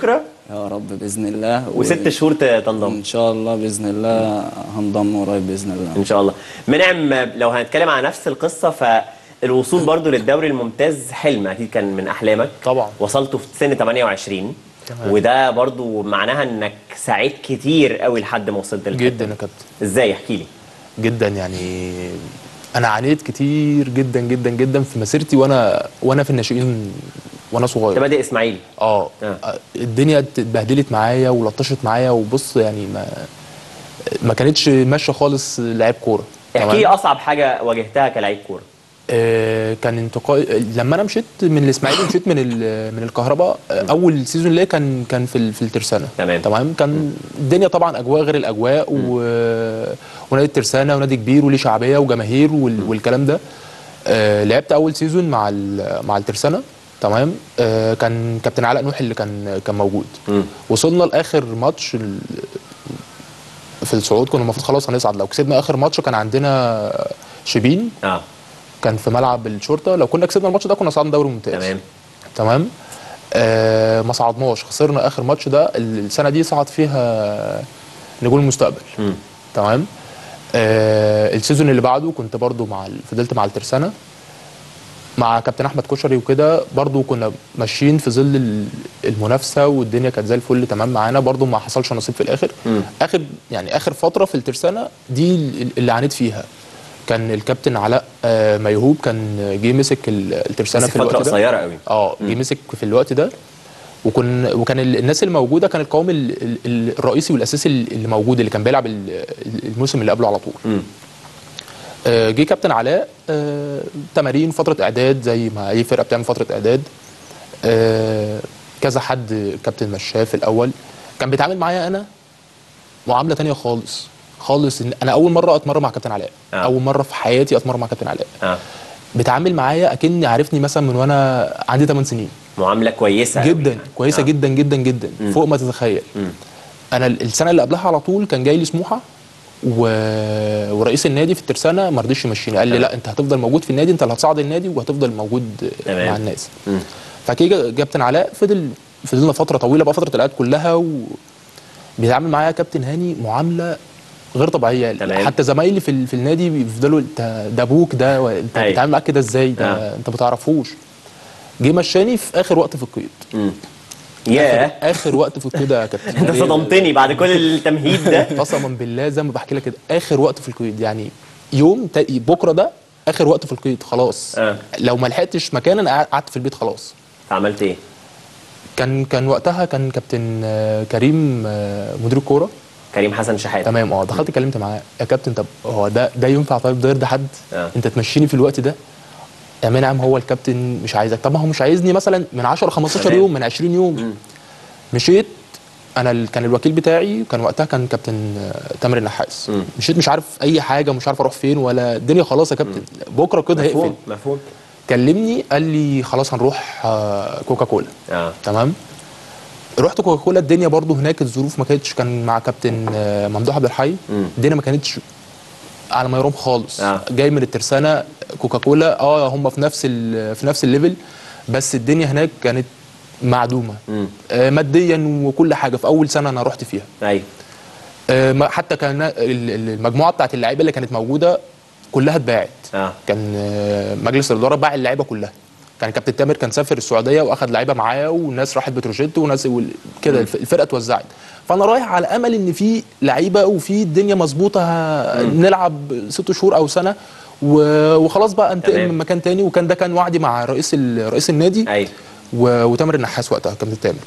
يا رب باذن الله. وست و... شهور تنضم ان شاء الله باذن الله، هنضم قريب باذن الله ان شاء الله. منعم، لو هنتكلم على نفس القصه، فالوصول برضو للدوري الممتاز حلم اكيد كان من احلامك طبعا. وصلته في سن ثمانية وعشرين تمام. وده برضو معناها انك سعيد كتير قوي لحد ما وصلت للكابتن. جدا يا كابتن. ازاي؟ احكي لي. جدا يعني انا عانيت كتير جدا جدا جدا في مسيرتي وانا وانا في الناشئين وانا صغير. انت بادئ اسماعيلي. اه الدنيا اتبهدلت معايا ولطشت معايا، وبص يعني ما ما كانتش ماشيه خالص لعيب كوره. احكي لي اصعب حاجه واجهتها كلاعب كوره. آه كان انتقال لما انا مشيت من الاسماعيلي، مشيت من من الكهرباء. آه اول سيزون ليا كان كان في في الترسانه. تمام تمام. كان الدنيا طبعا اجواء غير الاجواء، و... ونادي الترسانه ونادي كبير وليه شعبيه وجماهير وال... والكلام ده. آه لعبت اول سيزون مع ال... مع الترسانه. تمام. آه كان كابتن علاء نوح اللي كان كان موجود. م. وصلنا لاخر ماتش ال... في الصعود، كنا المفروض خلاص هنصعد. لو كسبنا اخر ماتش كان عندنا شبين. اه كان في ملعب الشرطه، لو كنا كسبنا الماتش ده كنا صعدنا دوري ممتاز. تمام تمام. آه ما صعدناش، خسرنا اخر ماتش ده. السنه دي صعد فيها نجوم المستقبل. م. تمام. آه السيزون اللي بعده كنت برضو مع ال... فضلت مع الترسانه مع كابتن احمد كشري وكده، برضو كنا ماشيين في ظل المنافسه والدنيا كانت زي الفل تمام معانا، برضو ما حصلش نصيب في الاخر. م. اخر يعني اخر فتره في الترسانه دي اللي عانيت فيها. كان الكابتن علاء ميهوب كان جه مسك الترسانه في الوقت ده، فتره قصيره قوي. اه جه مسك في الوقت ده، وكن وكان الناس اللي موجوده كان القوام الرئيسي والاساسي اللي موجود اللي كان بيلعب الموسم اللي قبله على طول. م. جه كابتن علاء، تمارين فتره اعداد زي ما اي فرقه بتعمل فتره اعداد. كذا حد كابتن مشاه في الاول، كان بيتعامل معايا انا معامله ثانيه خالص خالص. إن انا اول مره اتمرن مع كابتن علاء. آه. اول مره في حياتي اتمرن مع كابتن علاء. آه. بيتعامل معايا اكني عارفني مثلا من وانا عندي ثمان سنين. معامله كويسه جدا أوي. كويسه آه. جدا جدا جدا م. فوق ما تتخيل. م. انا السنه اللي قبلها على طول كان جاي لي سموحه، و... ورئيس النادي في الترسانه ما رضيش يمشيني، قال لي لا انت هتفضل موجود في النادي، انت اللي هتصعد النادي وهتفضل موجود تمام. مع الناس. فكي كابتن علاء فضل فضلنا فتره طويله بقى، فتره الاعداد كلها، وبيتعامل معايا كابتن هاني معامله غير طبيعيه. تمام. حتى زمايلي في, في النادي بيفضلوا انت ده ابوك ده، انت بتتعامل معاك كده ازاي ده؟ آه. انت ما تعرفوش. جه مشاني في اخر وقت في القيد. امم ياه آخر, اخر وقت في القيد يا كابتن. انت صدمتني بعد كل التمهيد ده. قسما بالله زي ما بحكي لك كده، اخر وقت في القيد يعني يوم بكره ده اخر وقت في القيد خلاص. آه. لو ما لحقتش مكان انا قعدت في البيت خلاص. عملت ايه؟ كان كان وقتها كان كابتن كريم مدير الكوره، كريم حسن شحاته. تمام. اه دخلت كلمت معاه، يا كابتن طب هو ده ده ينفع طيب ده يرضي حد؟ آه. انت تمشيني في الوقت ده؟ يا منعم هو الكابتن مش عايزك. طب ما هو مش عايزني مثلا من عشرة خمستاشر يوم، من عشرين يوم. م. مشيت انا، كان الوكيل بتاعي كان وقتها كان كابتن تامر النحاس. م. مشيت مش عارف اي حاجه، مش عارف اروح فين ولا الدنيا خلاص يا كابتن. م. بكره كده هيقفل. مفهوم مفهوم. كلمني قال لي خلاص هنروح كوكا كولا. آه. تمام. رحت كوكا كولا، الدنيا برضو هناك الظروف ما كانتش، كان مع كابتن ممدوح عبد الحي. الدنيا ما كانتش على ما يرام خالص. آه. جاي من الترسانه كوكا كولا، اه هم في نفس في نفس الليفل، بس الدنيا هناك كانت معدومه. آه ماديا وكل حاجه. في اول سنه انا رحت فيها. ايوه. آه حتى كان المجموعه بتاعت اللعيبه اللي كانت موجوده كلها اتباعت. آه. كان آه مجلس الاداره باع اللعيبه كلها. كان كابتن تامر كان سافر السعوديه واخد لعيبه معاه، والناس راحت بتروجيت وناس كده، الفرقه اتوزعت. فانا رايح على امل ان في لعيبه وفي الدنيا مظبوطه، نلعب ست شهور او سنه وخلاص بقى انتقل من مكان تاني. وكان ده كان وعدي مع رئيس رئيس النادي. ايوه. وتامر النحاس وقتها كابتن تامر.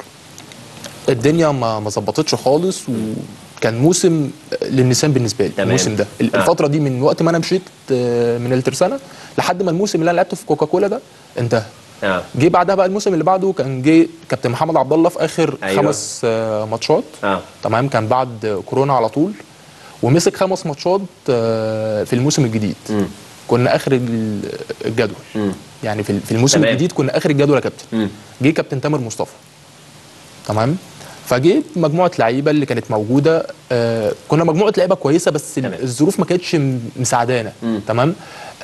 الدنيا ما ما ظبطتش خالص، وكان موسم للنسيان بالنسبه لي. الموسم ده آه. الفتره دي من وقت ما انا مشيت من الترسانه لحد ما الموسم اللي انا لعبته في كوكا كولا ده انتهى. آه. جه بعدها بقى الموسم اللي بعده كان جه كابتن محمد عبد الله في اخر أيوة. خمس آه ماتشات. آه. تمام. كان بعد كورونا على طول، ومسك خمس ماتشات آه في الموسم الجديد. م. كنا اخر الجدول. م. يعني في الموسم تمام. الجديد كنا اخر الجدول يا كابتن. جه كابتن تامر مصطفى. تمام. فجه مجموعه لعيبه اللي كانت موجوده، آه كنا مجموعه لعيبه كويسه، بس تمام. الظروف ما كانتش مساعدانا. تمام.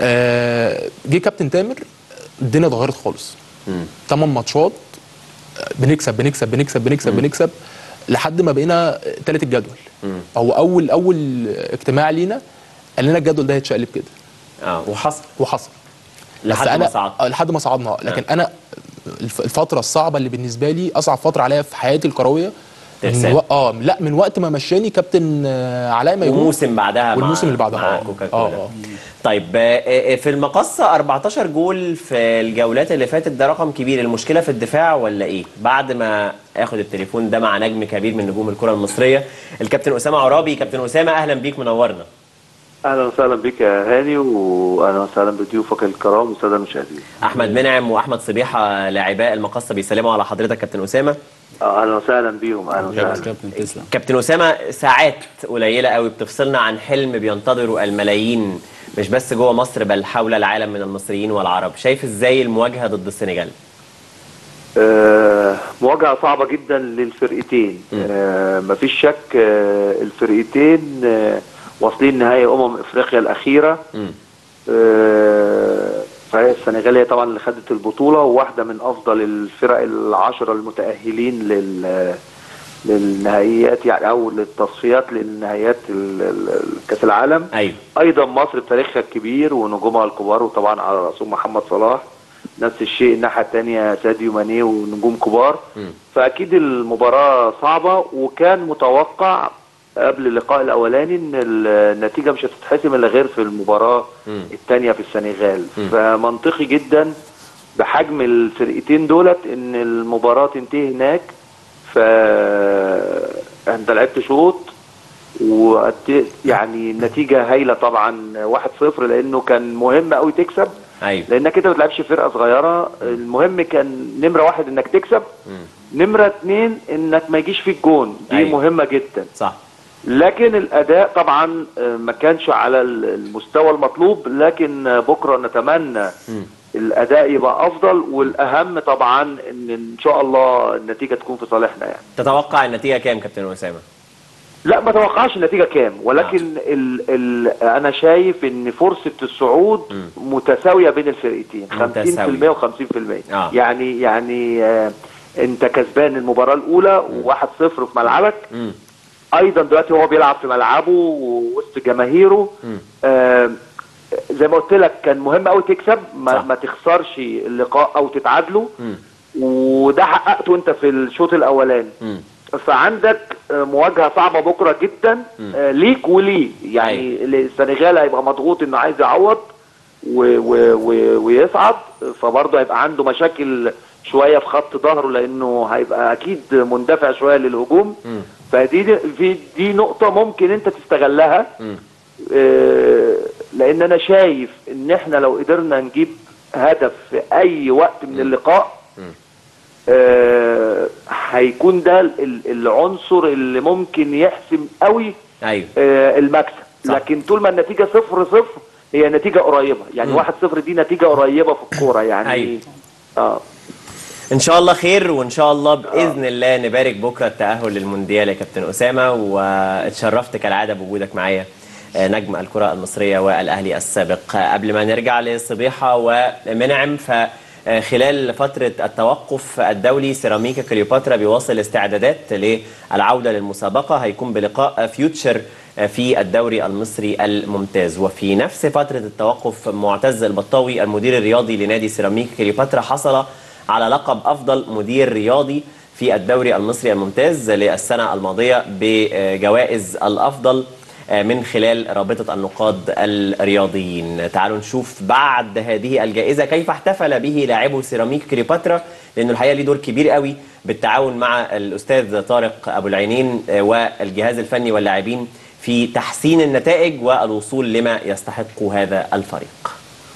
آه جه كابتن تامر، الدنيا اتغيرت خالص. ثمان ماتشات بنكسب بنكسب بنكسب بنكسب مم. بنكسب لحد ما بقينا ثالث الجدول. هو اول اول اجتماع لينا قال لنا الجدول ده هيتشقلب كده. اه وحصل وحصل لحد ما صعدنا لحد ما صعدنا لكن آه. انا الفتره الصعبه اللي بالنسبه لي اصعب فتره عليا في حياتي الكرويه من و... اه لا من وقت ما مشاني كابتن علاء ميمون وموسم بعدها والموسم اللي بعدها مع كوكاكولا. اه طيب في المقصه أربعتاشر جول في الجولات اللي فاتت، ده رقم كبير. المشكله في الدفاع ولا ايه؟ بعد ما اخد التليفون ده مع نجم كبير من نجوم الكره المصريه الكابتن اسامه عرابي. كابتن اسامه اهلا بيك، منورنا. اهلا وسهلا بك يا هاني، واهلا وسهلا بضيوفك الكرام والساده المشاهدين. احمد منعم واحمد صبيحه لاعباء المقصه بيسلموا على حضرتك كابتن اسامه. اهلا وسهلا بيهم. اهلا وسهلا كابتن تسلم. كابتن اسامه، ساعات قليله قوي بتفصلنا عن حلم بينتظره الملايين مش بس جوه مصر بل حول العالم من المصريين والعرب. شايف ازاي المواجهه ضد السنغال؟ آه مواجهه صعبه جدا للفرقتين. آه مفيش شك. آه الفرقتين آه واصلين نهائي امم افريقيا الاخيره. آه فهي السنغال هي طبعا اللي خدت البطوله، وواحده من افضل الفرق العشره المتاهلين لل للنهائيات يعني او للتصفيات للنهائيات كاس العالم. ايوه. ايضا مصر بتاريخها الكبير ونجومها الكبار، وطبعا على راسهم محمد صلاح. نفس الشيء الناحيه الثانيه ساديو ماني ونجوم كبار. م. فاكيد المباراه صعبه، وكان متوقع قبل اللقاء الاولاني ان النتيجه مش هتتحسم الا غير في المباراه الثانيه في السنغال. م. فمنطقي جدا بحجم الفرقتين دولت ان المباراه تنتهي هناك. ف انت لعبت شوط و يعني النتيجه هايله طبعا واحد صفر، لانه كان مهم قوي تكسب. ايوه. لانك انت ما بتلعبش فرقه صغيره. المهم كان نمره واحد انك تكسب. م. نمره اثنين انك ما يجيش فيك جون، دي أيوة. مهمه جدا. صح. لكن الاداء طبعا ما كانش على المستوى المطلوب، لكن بكره نتمنى م. الاداء يبقى افضل، والاهم طبعا ان ان شاء الله النتيجه تكون في صالحنا. يعني تتوقع النتيجه كام كابتن اسامه؟ لا ما توقعش النتيجه كام، ولكن آه. ال ال انا شايف ان فرصه الصعود م. متساويه بين الفرقتين، خمسين بالمية وخمسين بالمية. آه. يعني يعني آه انت كسبان المباراه الاولى وواحد صفر في ملعبك. م. ايضا دلوقتي هو بيلعب في ملعبه ووسط جماهيره. آه زي ما قلت لك كان مهم قوي تكسب، ما, ما تخسرش اللقاء او تتعادلوا، وده حققته انت في الشوط الاولاني. م. فعندك مواجهه صعبه بكره جدا آه ليك وليه. يعني السنغال هيبقى مضغوط انه عايز يعوض ويصعد، فبرضه هيبقى عنده مشاكل شويه في خط ظهره، لانه هيبقى اكيد مندفع شويه للهجوم. م. فدي في دي نقطه ممكن انت تستغلها. آه لان انا شايف ان احنا لو قدرنا نجيب هدف في اي وقت من اللقاء آه هيكون ده العنصر اللي ممكن يحسم قوي. ايوه. آه المكسب. صح. لكن طول ما النتيجه صفر صفر هي نتيجه قريبه، يعني م. واحد صفر دي نتيجه قريبه في الكوره يعني. أيوة. اه ان شاء الله خير، وان شاء الله باذن آه. الله نبارك بكره التاهل للمونديال يا كابتن اسامه، واتشرفت كالعاده بوجودك معايا نجم الكرة المصرية والأهلي السابق. قبل ما نرجع لصبيحة ومنعم، فخلال فترة التوقف الدولي سيراميكا كليوباترا بيواصل استعدادات للعودة للمسابقة. هيكون بلقاء فيوتشر في الدوري المصري الممتاز. وفي نفس فترة التوقف معتز البطاوي المدير الرياضي لنادي سيراميكا كليوباترا حصل على لقب أفضل مدير رياضي في الدوري المصري الممتاز للسنة الماضية بجوائز الأفضل من خلال رابطة النقاد الرياضيين. تعالوا نشوف بعد هذه الجائزة كيف احتفل به لاعبو سيراميك كليوباترا، لأنه الحقيقة ليه دور كبير قوي بالتعاون مع الأستاذ طارق أبو العينين والجهاز الفني واللاعبين في تحسين النتائج والوصول لما يستحق هذا الفريق.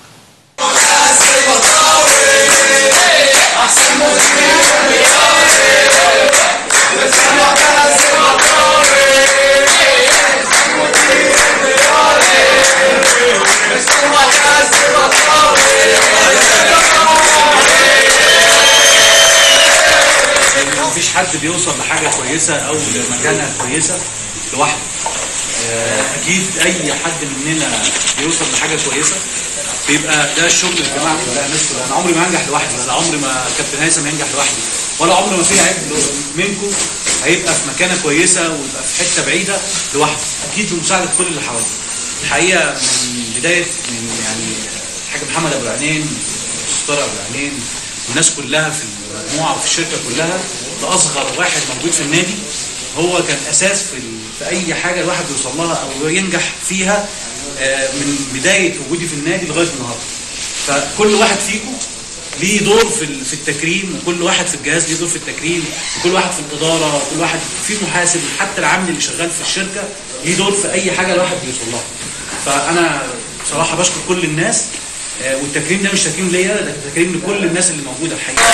مفيش حد بيوصل لحاجه كويسه او لمكانه كويسه لوحده. اكيد اي حد مننا بيوصل لحاجه كويسه بيبقى ده الشغل الجماعه كلها، الناس كلها. انا عمري ما هنجح لوحدي، ولا عمري ما كابتن هيثم هينجح لوحدي، ولا عمري ما في لعيب منكم هيبقى في مكانه كويسه ويبقى في حته بعيده لوحده، اكيد بمساعده كل اللي حواليه. الحقيقه من بدايه من يعني الحاج محمد ابو العينين، الاستاذ ابو العينين، والناس كلها في المجموعه وفي الشركه كلها، لاصغر واحد موجود في النادي هو كان اساس في, في اي حاجه الواحد يوصل لها او ينجح فيها من بدايه وجودي في النادي لغايه النهارده. فكل واحد فيكم ليه دور في في التكريم، وكل واحد في الجهاز ليه دور في التكريم، وكل واحد في الاداره، وكل واحد في محاسب، حتى العامل اللي شغال في الشركه ليه دور في اي حاجه الواحد بيوصل لها. فانا بصراحه بشكر كل الناس، والتكريم ده مش تكريم ليا، ده تكريم لكل الناس اللي موجوده الحقيقه.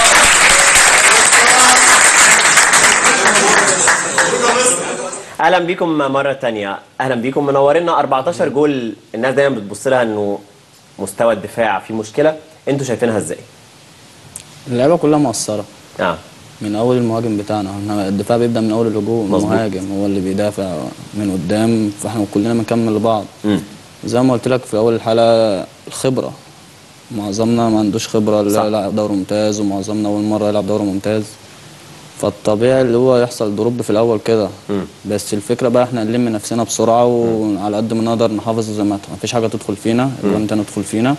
اهلا بيكم مره ثانيه، اهلا بيكم منورينا. أربعتاشر جول، الناس دايما بتبص لها انه مستوى الدفاع فيه مشكله، انتوا شايفينها ازاي؟ اللعيبه كلها مقصره. اه من اول المهاجم بتاعنا، الدفاع بيبدا من اول الهجوم، المهاجم هو اللي بيدافع من قدام، فاحنا كلنا بنكمل لبعض. م. زي ما قلت لك في اول الحلقه، الخبره، معظمنا ما عندوش خبره اللي يلعب دوري ممتاز، ومعظمنا اول مره يلعب دوري ممتاز، فالطبيعي اللي هو يحصل دروب في الاول كده. بس الفكره بقى احنا نلم نفسنا بسرعه، وعلى قد ما نقدر نحافظ زي ما فيش حاجه تدخل فينا، وانت ندخل فينا.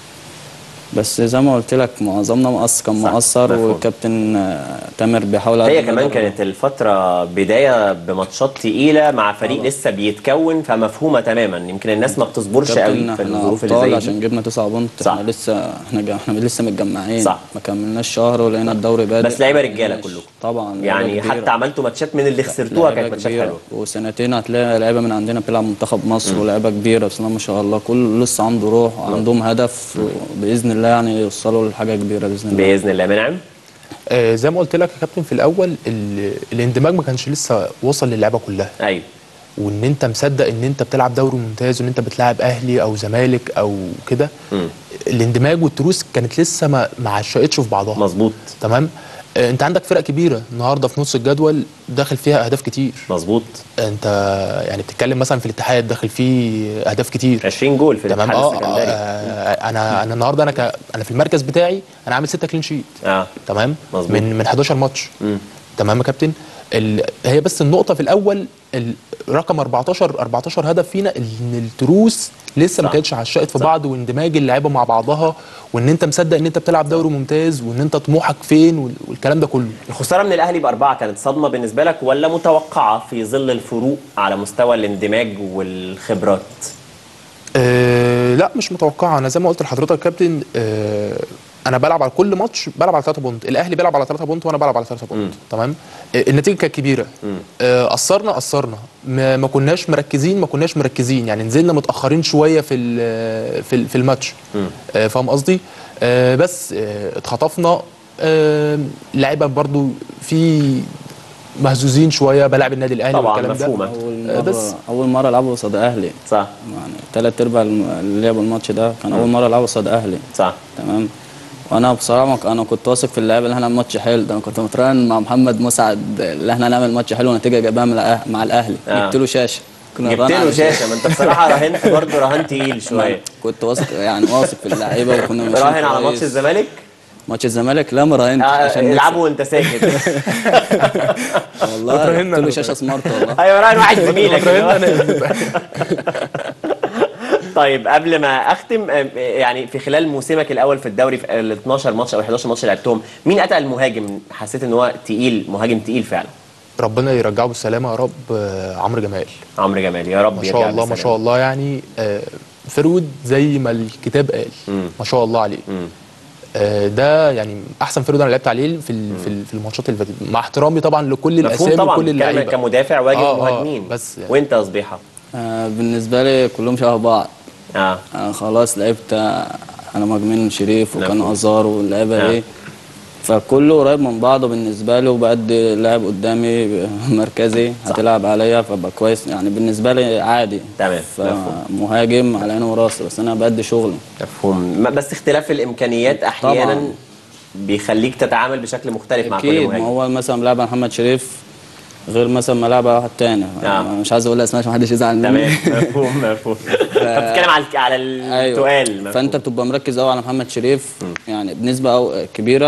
بس زي ما قلت لك معظمنا مقصر، كان مقصر، والكابتن تامر بيحاول. هي كمان كانت الفتره بدايه بماتشات تقيله مع فريق طبعا لسه بيتكون، فمفهومه تماما. يمكن الناس ما بتصبرش قوي في الظروف اللي زي دي، عشان جبنا تسعة بونت. احنا لسه احنا احنا لسه متجمعين، صح. ما كملناش شهر ولقينا الدوري بادئ، بس لعيبه رجاله كلكم طبعا، يعني حتى عملتوا ماتشات من اللي خسرتوها كانت ماتشات حلوه. وسنتين هتلاقي لعيبه من عندنا بتلعب منتخب مصر، ولاعيبه كبيره بسم الله ما شاء الله، كل لسه عنده روح وعندهم هدف، باذن الله يعني يوصلوا لحاجه كبيره باذن الله. باذن الله. منعم، آه زي ما قلت لك يا كابتن في الاول، الاندماج ما كانش لسه وصل للعيبه كلها. ايوه. وان انت مصدق ان انت بتلعب دوري ممتاز، وان انت بتلعب اهلي او زمالك او كده، الاندماج والتروس كانت لسه ما ما عشقتش في بعضها. مظبوط. تمام. آه انت عندك فرق كبيره النهارده في نص الجدول داخل فيها اهداف كتير. مظبوط. انت يعني بتتكلم مثلا في الاتحاد داخل فيه اهداف كتير، عشرين جول في الاتحاد السكندري. آه آه انا انا النهارده انا ك... انا في المركز بتاعي انا عامل ستة كلين شيت. اه تمام. مظبوط. من من حداشر ماتش. م. تمام يا كابتن. ال... هي بس النقطه في الاول رقم أربعتاشر أربعتاشر هدف فينا، ان التروس لسه ما كانتش عشقت في بعض، واندماج اللعيبه مع بعضها، وان انت مصدق ان انت بتلعب دوري ممتاز، وان انت طموحك فين، والكلام ده كله. الخساره من الاهلي باربعه كانت صدمه بالنسبه لك، ولا متوقعه في ظل الفروق على مستوى الاندماج والخبرات؟ أه لا مش متوقعه. انا زي ما قلت لحضرتك يا كابتن، أه انا بلعب على كل ماتش بلعب على ثلاثة بونت، الاهلي بيلعب على ثلاثة بونت وانا بلعب على ثلاثة بونت. تمام. أه النتيجه كانت كبيره. أه قصرنا قصرنا ما, ما كناش مركزين ما كناش مركزين يعني نزلنا متاخرين شويه في في في الماتش. أه فاهم قصدي؟ أه بس أه اتخطفنا. أه لعيبه برضو في مهزوزين شويه، بلعب النادي الاهلي طبعا مفهومه. أول بس اول مره العبوا قصاد اهلي، صح. يعني ثلاث ارباع اللي لعبوا الماتش ده كان اول مره العبوا قصاد اهلي، صح. تمام. وانا بصراحه انا كنت واثق في اللعيبه اللي احنا هنعمل ماتش حلو ده، انا كنت متراهن مع محمد مسعد اللي احنا هنعمل ماتش حلو ونتيجه جايبها مع الاهلي. آه. جبت له شاشه، جبت له شاشه. ما انت بصراحه راهنت برضه رهان تقيل شويه. كنت واثق يعني واثق في اللعيبه، وكنا ماشيين. راهن على ماتش الزمالك؟ ماتش الزمالك لا ما راهنتش. آه عشان العبوا وانت ساكت. والله جبت له شاشه سمارت والله. ايوه راهن واحد زميلك. طيب قبل ما اختم، يعني في خلال موسمك الاول في الدوري في ال اتناشر ماتش او حداشر ماتش اللي لعبتهم، مين اتقل مهاجم حسيت ان هو تقيل، مهاجم تقيل فعلا؟ ربنا يرجعه بالسلامه يا رب. عمرو جمال. عمرو جمال يا رب ما شاء الله ما شاء الله يعني. فرود زي ما الكتاب قال. م. ما شاء الله عليه. م. ده يعني احسن فرود انا لعبت عليه في في الماتشات اللي فاتت، مع احترامي طبعا لكل الاسامي وكل اللعيبه. كمدافع واجب آه مهاجمين. آه بس يعني. وانت يا صبيحه؟ آه بالنسبه لي كلهم شبه بعض. اه, آه خلاص لعبت انا مهاجمين شريف وكان ازار واللعيبه آه. ايه، فكله قريب من بعضه بالنسبه لي، وبأدي لاعب قدامي مركزي هتلعب عليا فبقى كويس يعني بالنسبه لي عادي. تمام. فمهاجم على عيني وراسي، بس انا بأدي شغلي. مفهوم. بس اختلاف الامكانيات احيانا طبعاً بيخليك تتعامل بشكل مختلف مع كل مهاجم. اكيد. ما هو مثلا ملاعب محمد شريف غير مثلا ملاعب واحد تاني. آه. مش عايز اقول اسماء عشان محدش يزعل مني. تمام. مفهوم مفهوم. بتتكلم على على التقال. أيوة. فانت بتبقى مركز قوي على محمد شريف م. يعني بنسبه أو كبيره،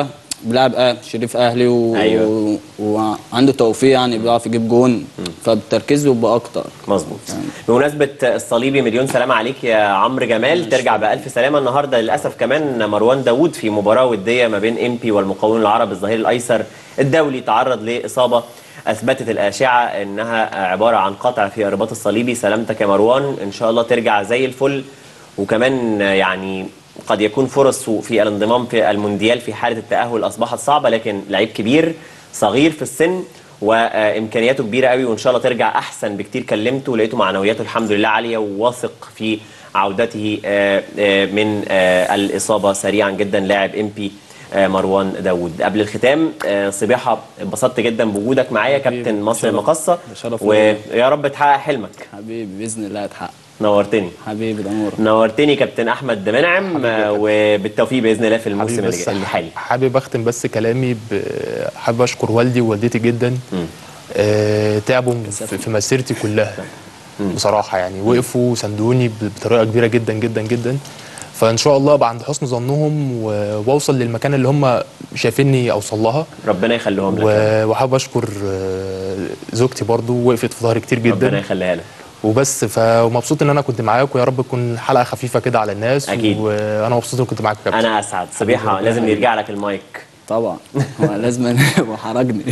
بيلعب اه شريف اهلي و... أيوة. وعنده توفيق يعني بيعرف يجيب جون، فالتركيز بيبقى اكتر. مظبوط. يعني. بمناسبه الصليبي مليون سلامه عليك يا عمرو جمال، ترجع بالف سلامه. النهارده للاسف كمان مروان داوود في مباراه وديه ما بين امبي والمقاولون العرب الظهير الايسر الدولي تعرض لاصابه اثبتت الاشعه انها عباره عن قطع في الرباط الصليبي. سلامتك يا مروان، ان شاء الله ترجع زي الفل. وكمان يعني قد يكون فرصه في الانضمام في المونديال في حاله التاهل اصبحت صعبه، لكن لعيب كبير صغير في السن وامكانياته كبيره قوي، وان شاء الله ترجع احسن بكتير. كلمته لقيته معنوياته الحمد لله عاليه، وواثق في عودته من الاصابه سريعا جدا لاعب امبي مروان داوود. قبل الختام صبيحه انبسطت جدا بوجودك معايا كابتن مصر المقاصه، ويا رب تحقق حلمك حبيبي باذن الله هتحقق. نورتني حبيبي دمور. نورتني كابتن احمد منعم، وبالتوفيق باذن الله في الموسم الحالي. حابب اختم بس كلامي، حابب اشكر والدي ووالدتي جدا. آه تعبوا في مسيرتي كلها بصراحه، يعني وقفوا وساندوني بطريقه كبيره جدا جدا جدا. فان شاء الله ابقى عند حسن ظنهم واوصل للمكان اللي هم شايفيني اوصل لها. ربنا يخليهم لك. وحابب اشكر زوجتي برضو، وقفت في ظهري كتير جدا. ربنا يخليها لك. وبس، فمبسوط ان انا كنت معاك، ويا رب تكون حلقه خفيفه كده على الناس. اكيد. وانا مبسوط ان كنت معاك يا كابتن. انا اسعد. صبيحه لازم يرجع لك المايك. طبعا هو لازم وحرجني.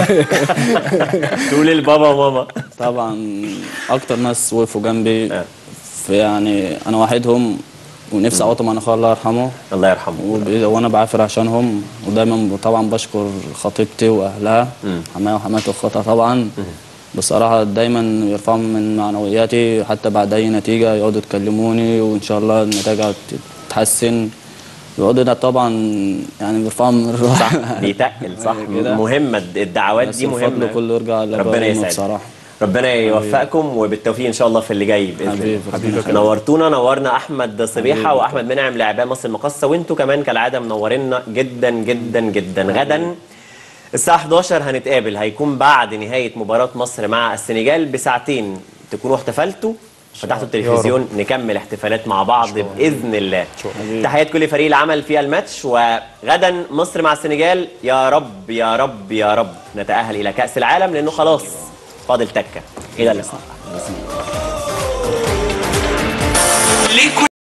تقول البابا وماما. طبعا اكتر ناس وقفوا جنبي في، يعني انا واحدهم، ونفسي اعوضهم عن اخويا الله يرحمه. الله يرحمه. وانا بعافر عشانهم، ودايما طبعا بشكر خطيبتي واهلها، حماية وحماتي واخواتها طبعا. بصراحه دايما يرفعوا من معنوياتي، حتى بعد اي نتيجه يقعدوا يكلموني، وان شاء الله النتائج تتحسن. يقعدوا ده طبعا يعني بيرفعوا من الروح. صح، بيتقل. صح، مهمه الدعوات دي مهمه. الفضل كله يرجع ربنا يسعدك بصراحه. ربنا يوفقكم وبالتوفيق ان شاء الله في اللي جاي باذن الله. نورتونا، نورنا احمد صبيحه واحمد منعم لاعبي مصر المقاصه، وانتوا كمان كالعاده منورينا جدا جدا جدا. غدا الساعه احداشر هنتقابل، هيكون بعد نهايه مباراه مصر مع السنغال بساعتين، تكونوا احتفلتوا فتحتوا التلفزيون، نكمل احتفالات مع بعض باذن الله. تحيات كل فريق العمل في الماتش، وغدا مصر مع السنغال. يا رب يا رب يا رب نتاهل الى كاس العالم، لانه خلاص فاضل تكه. الى اللقاء.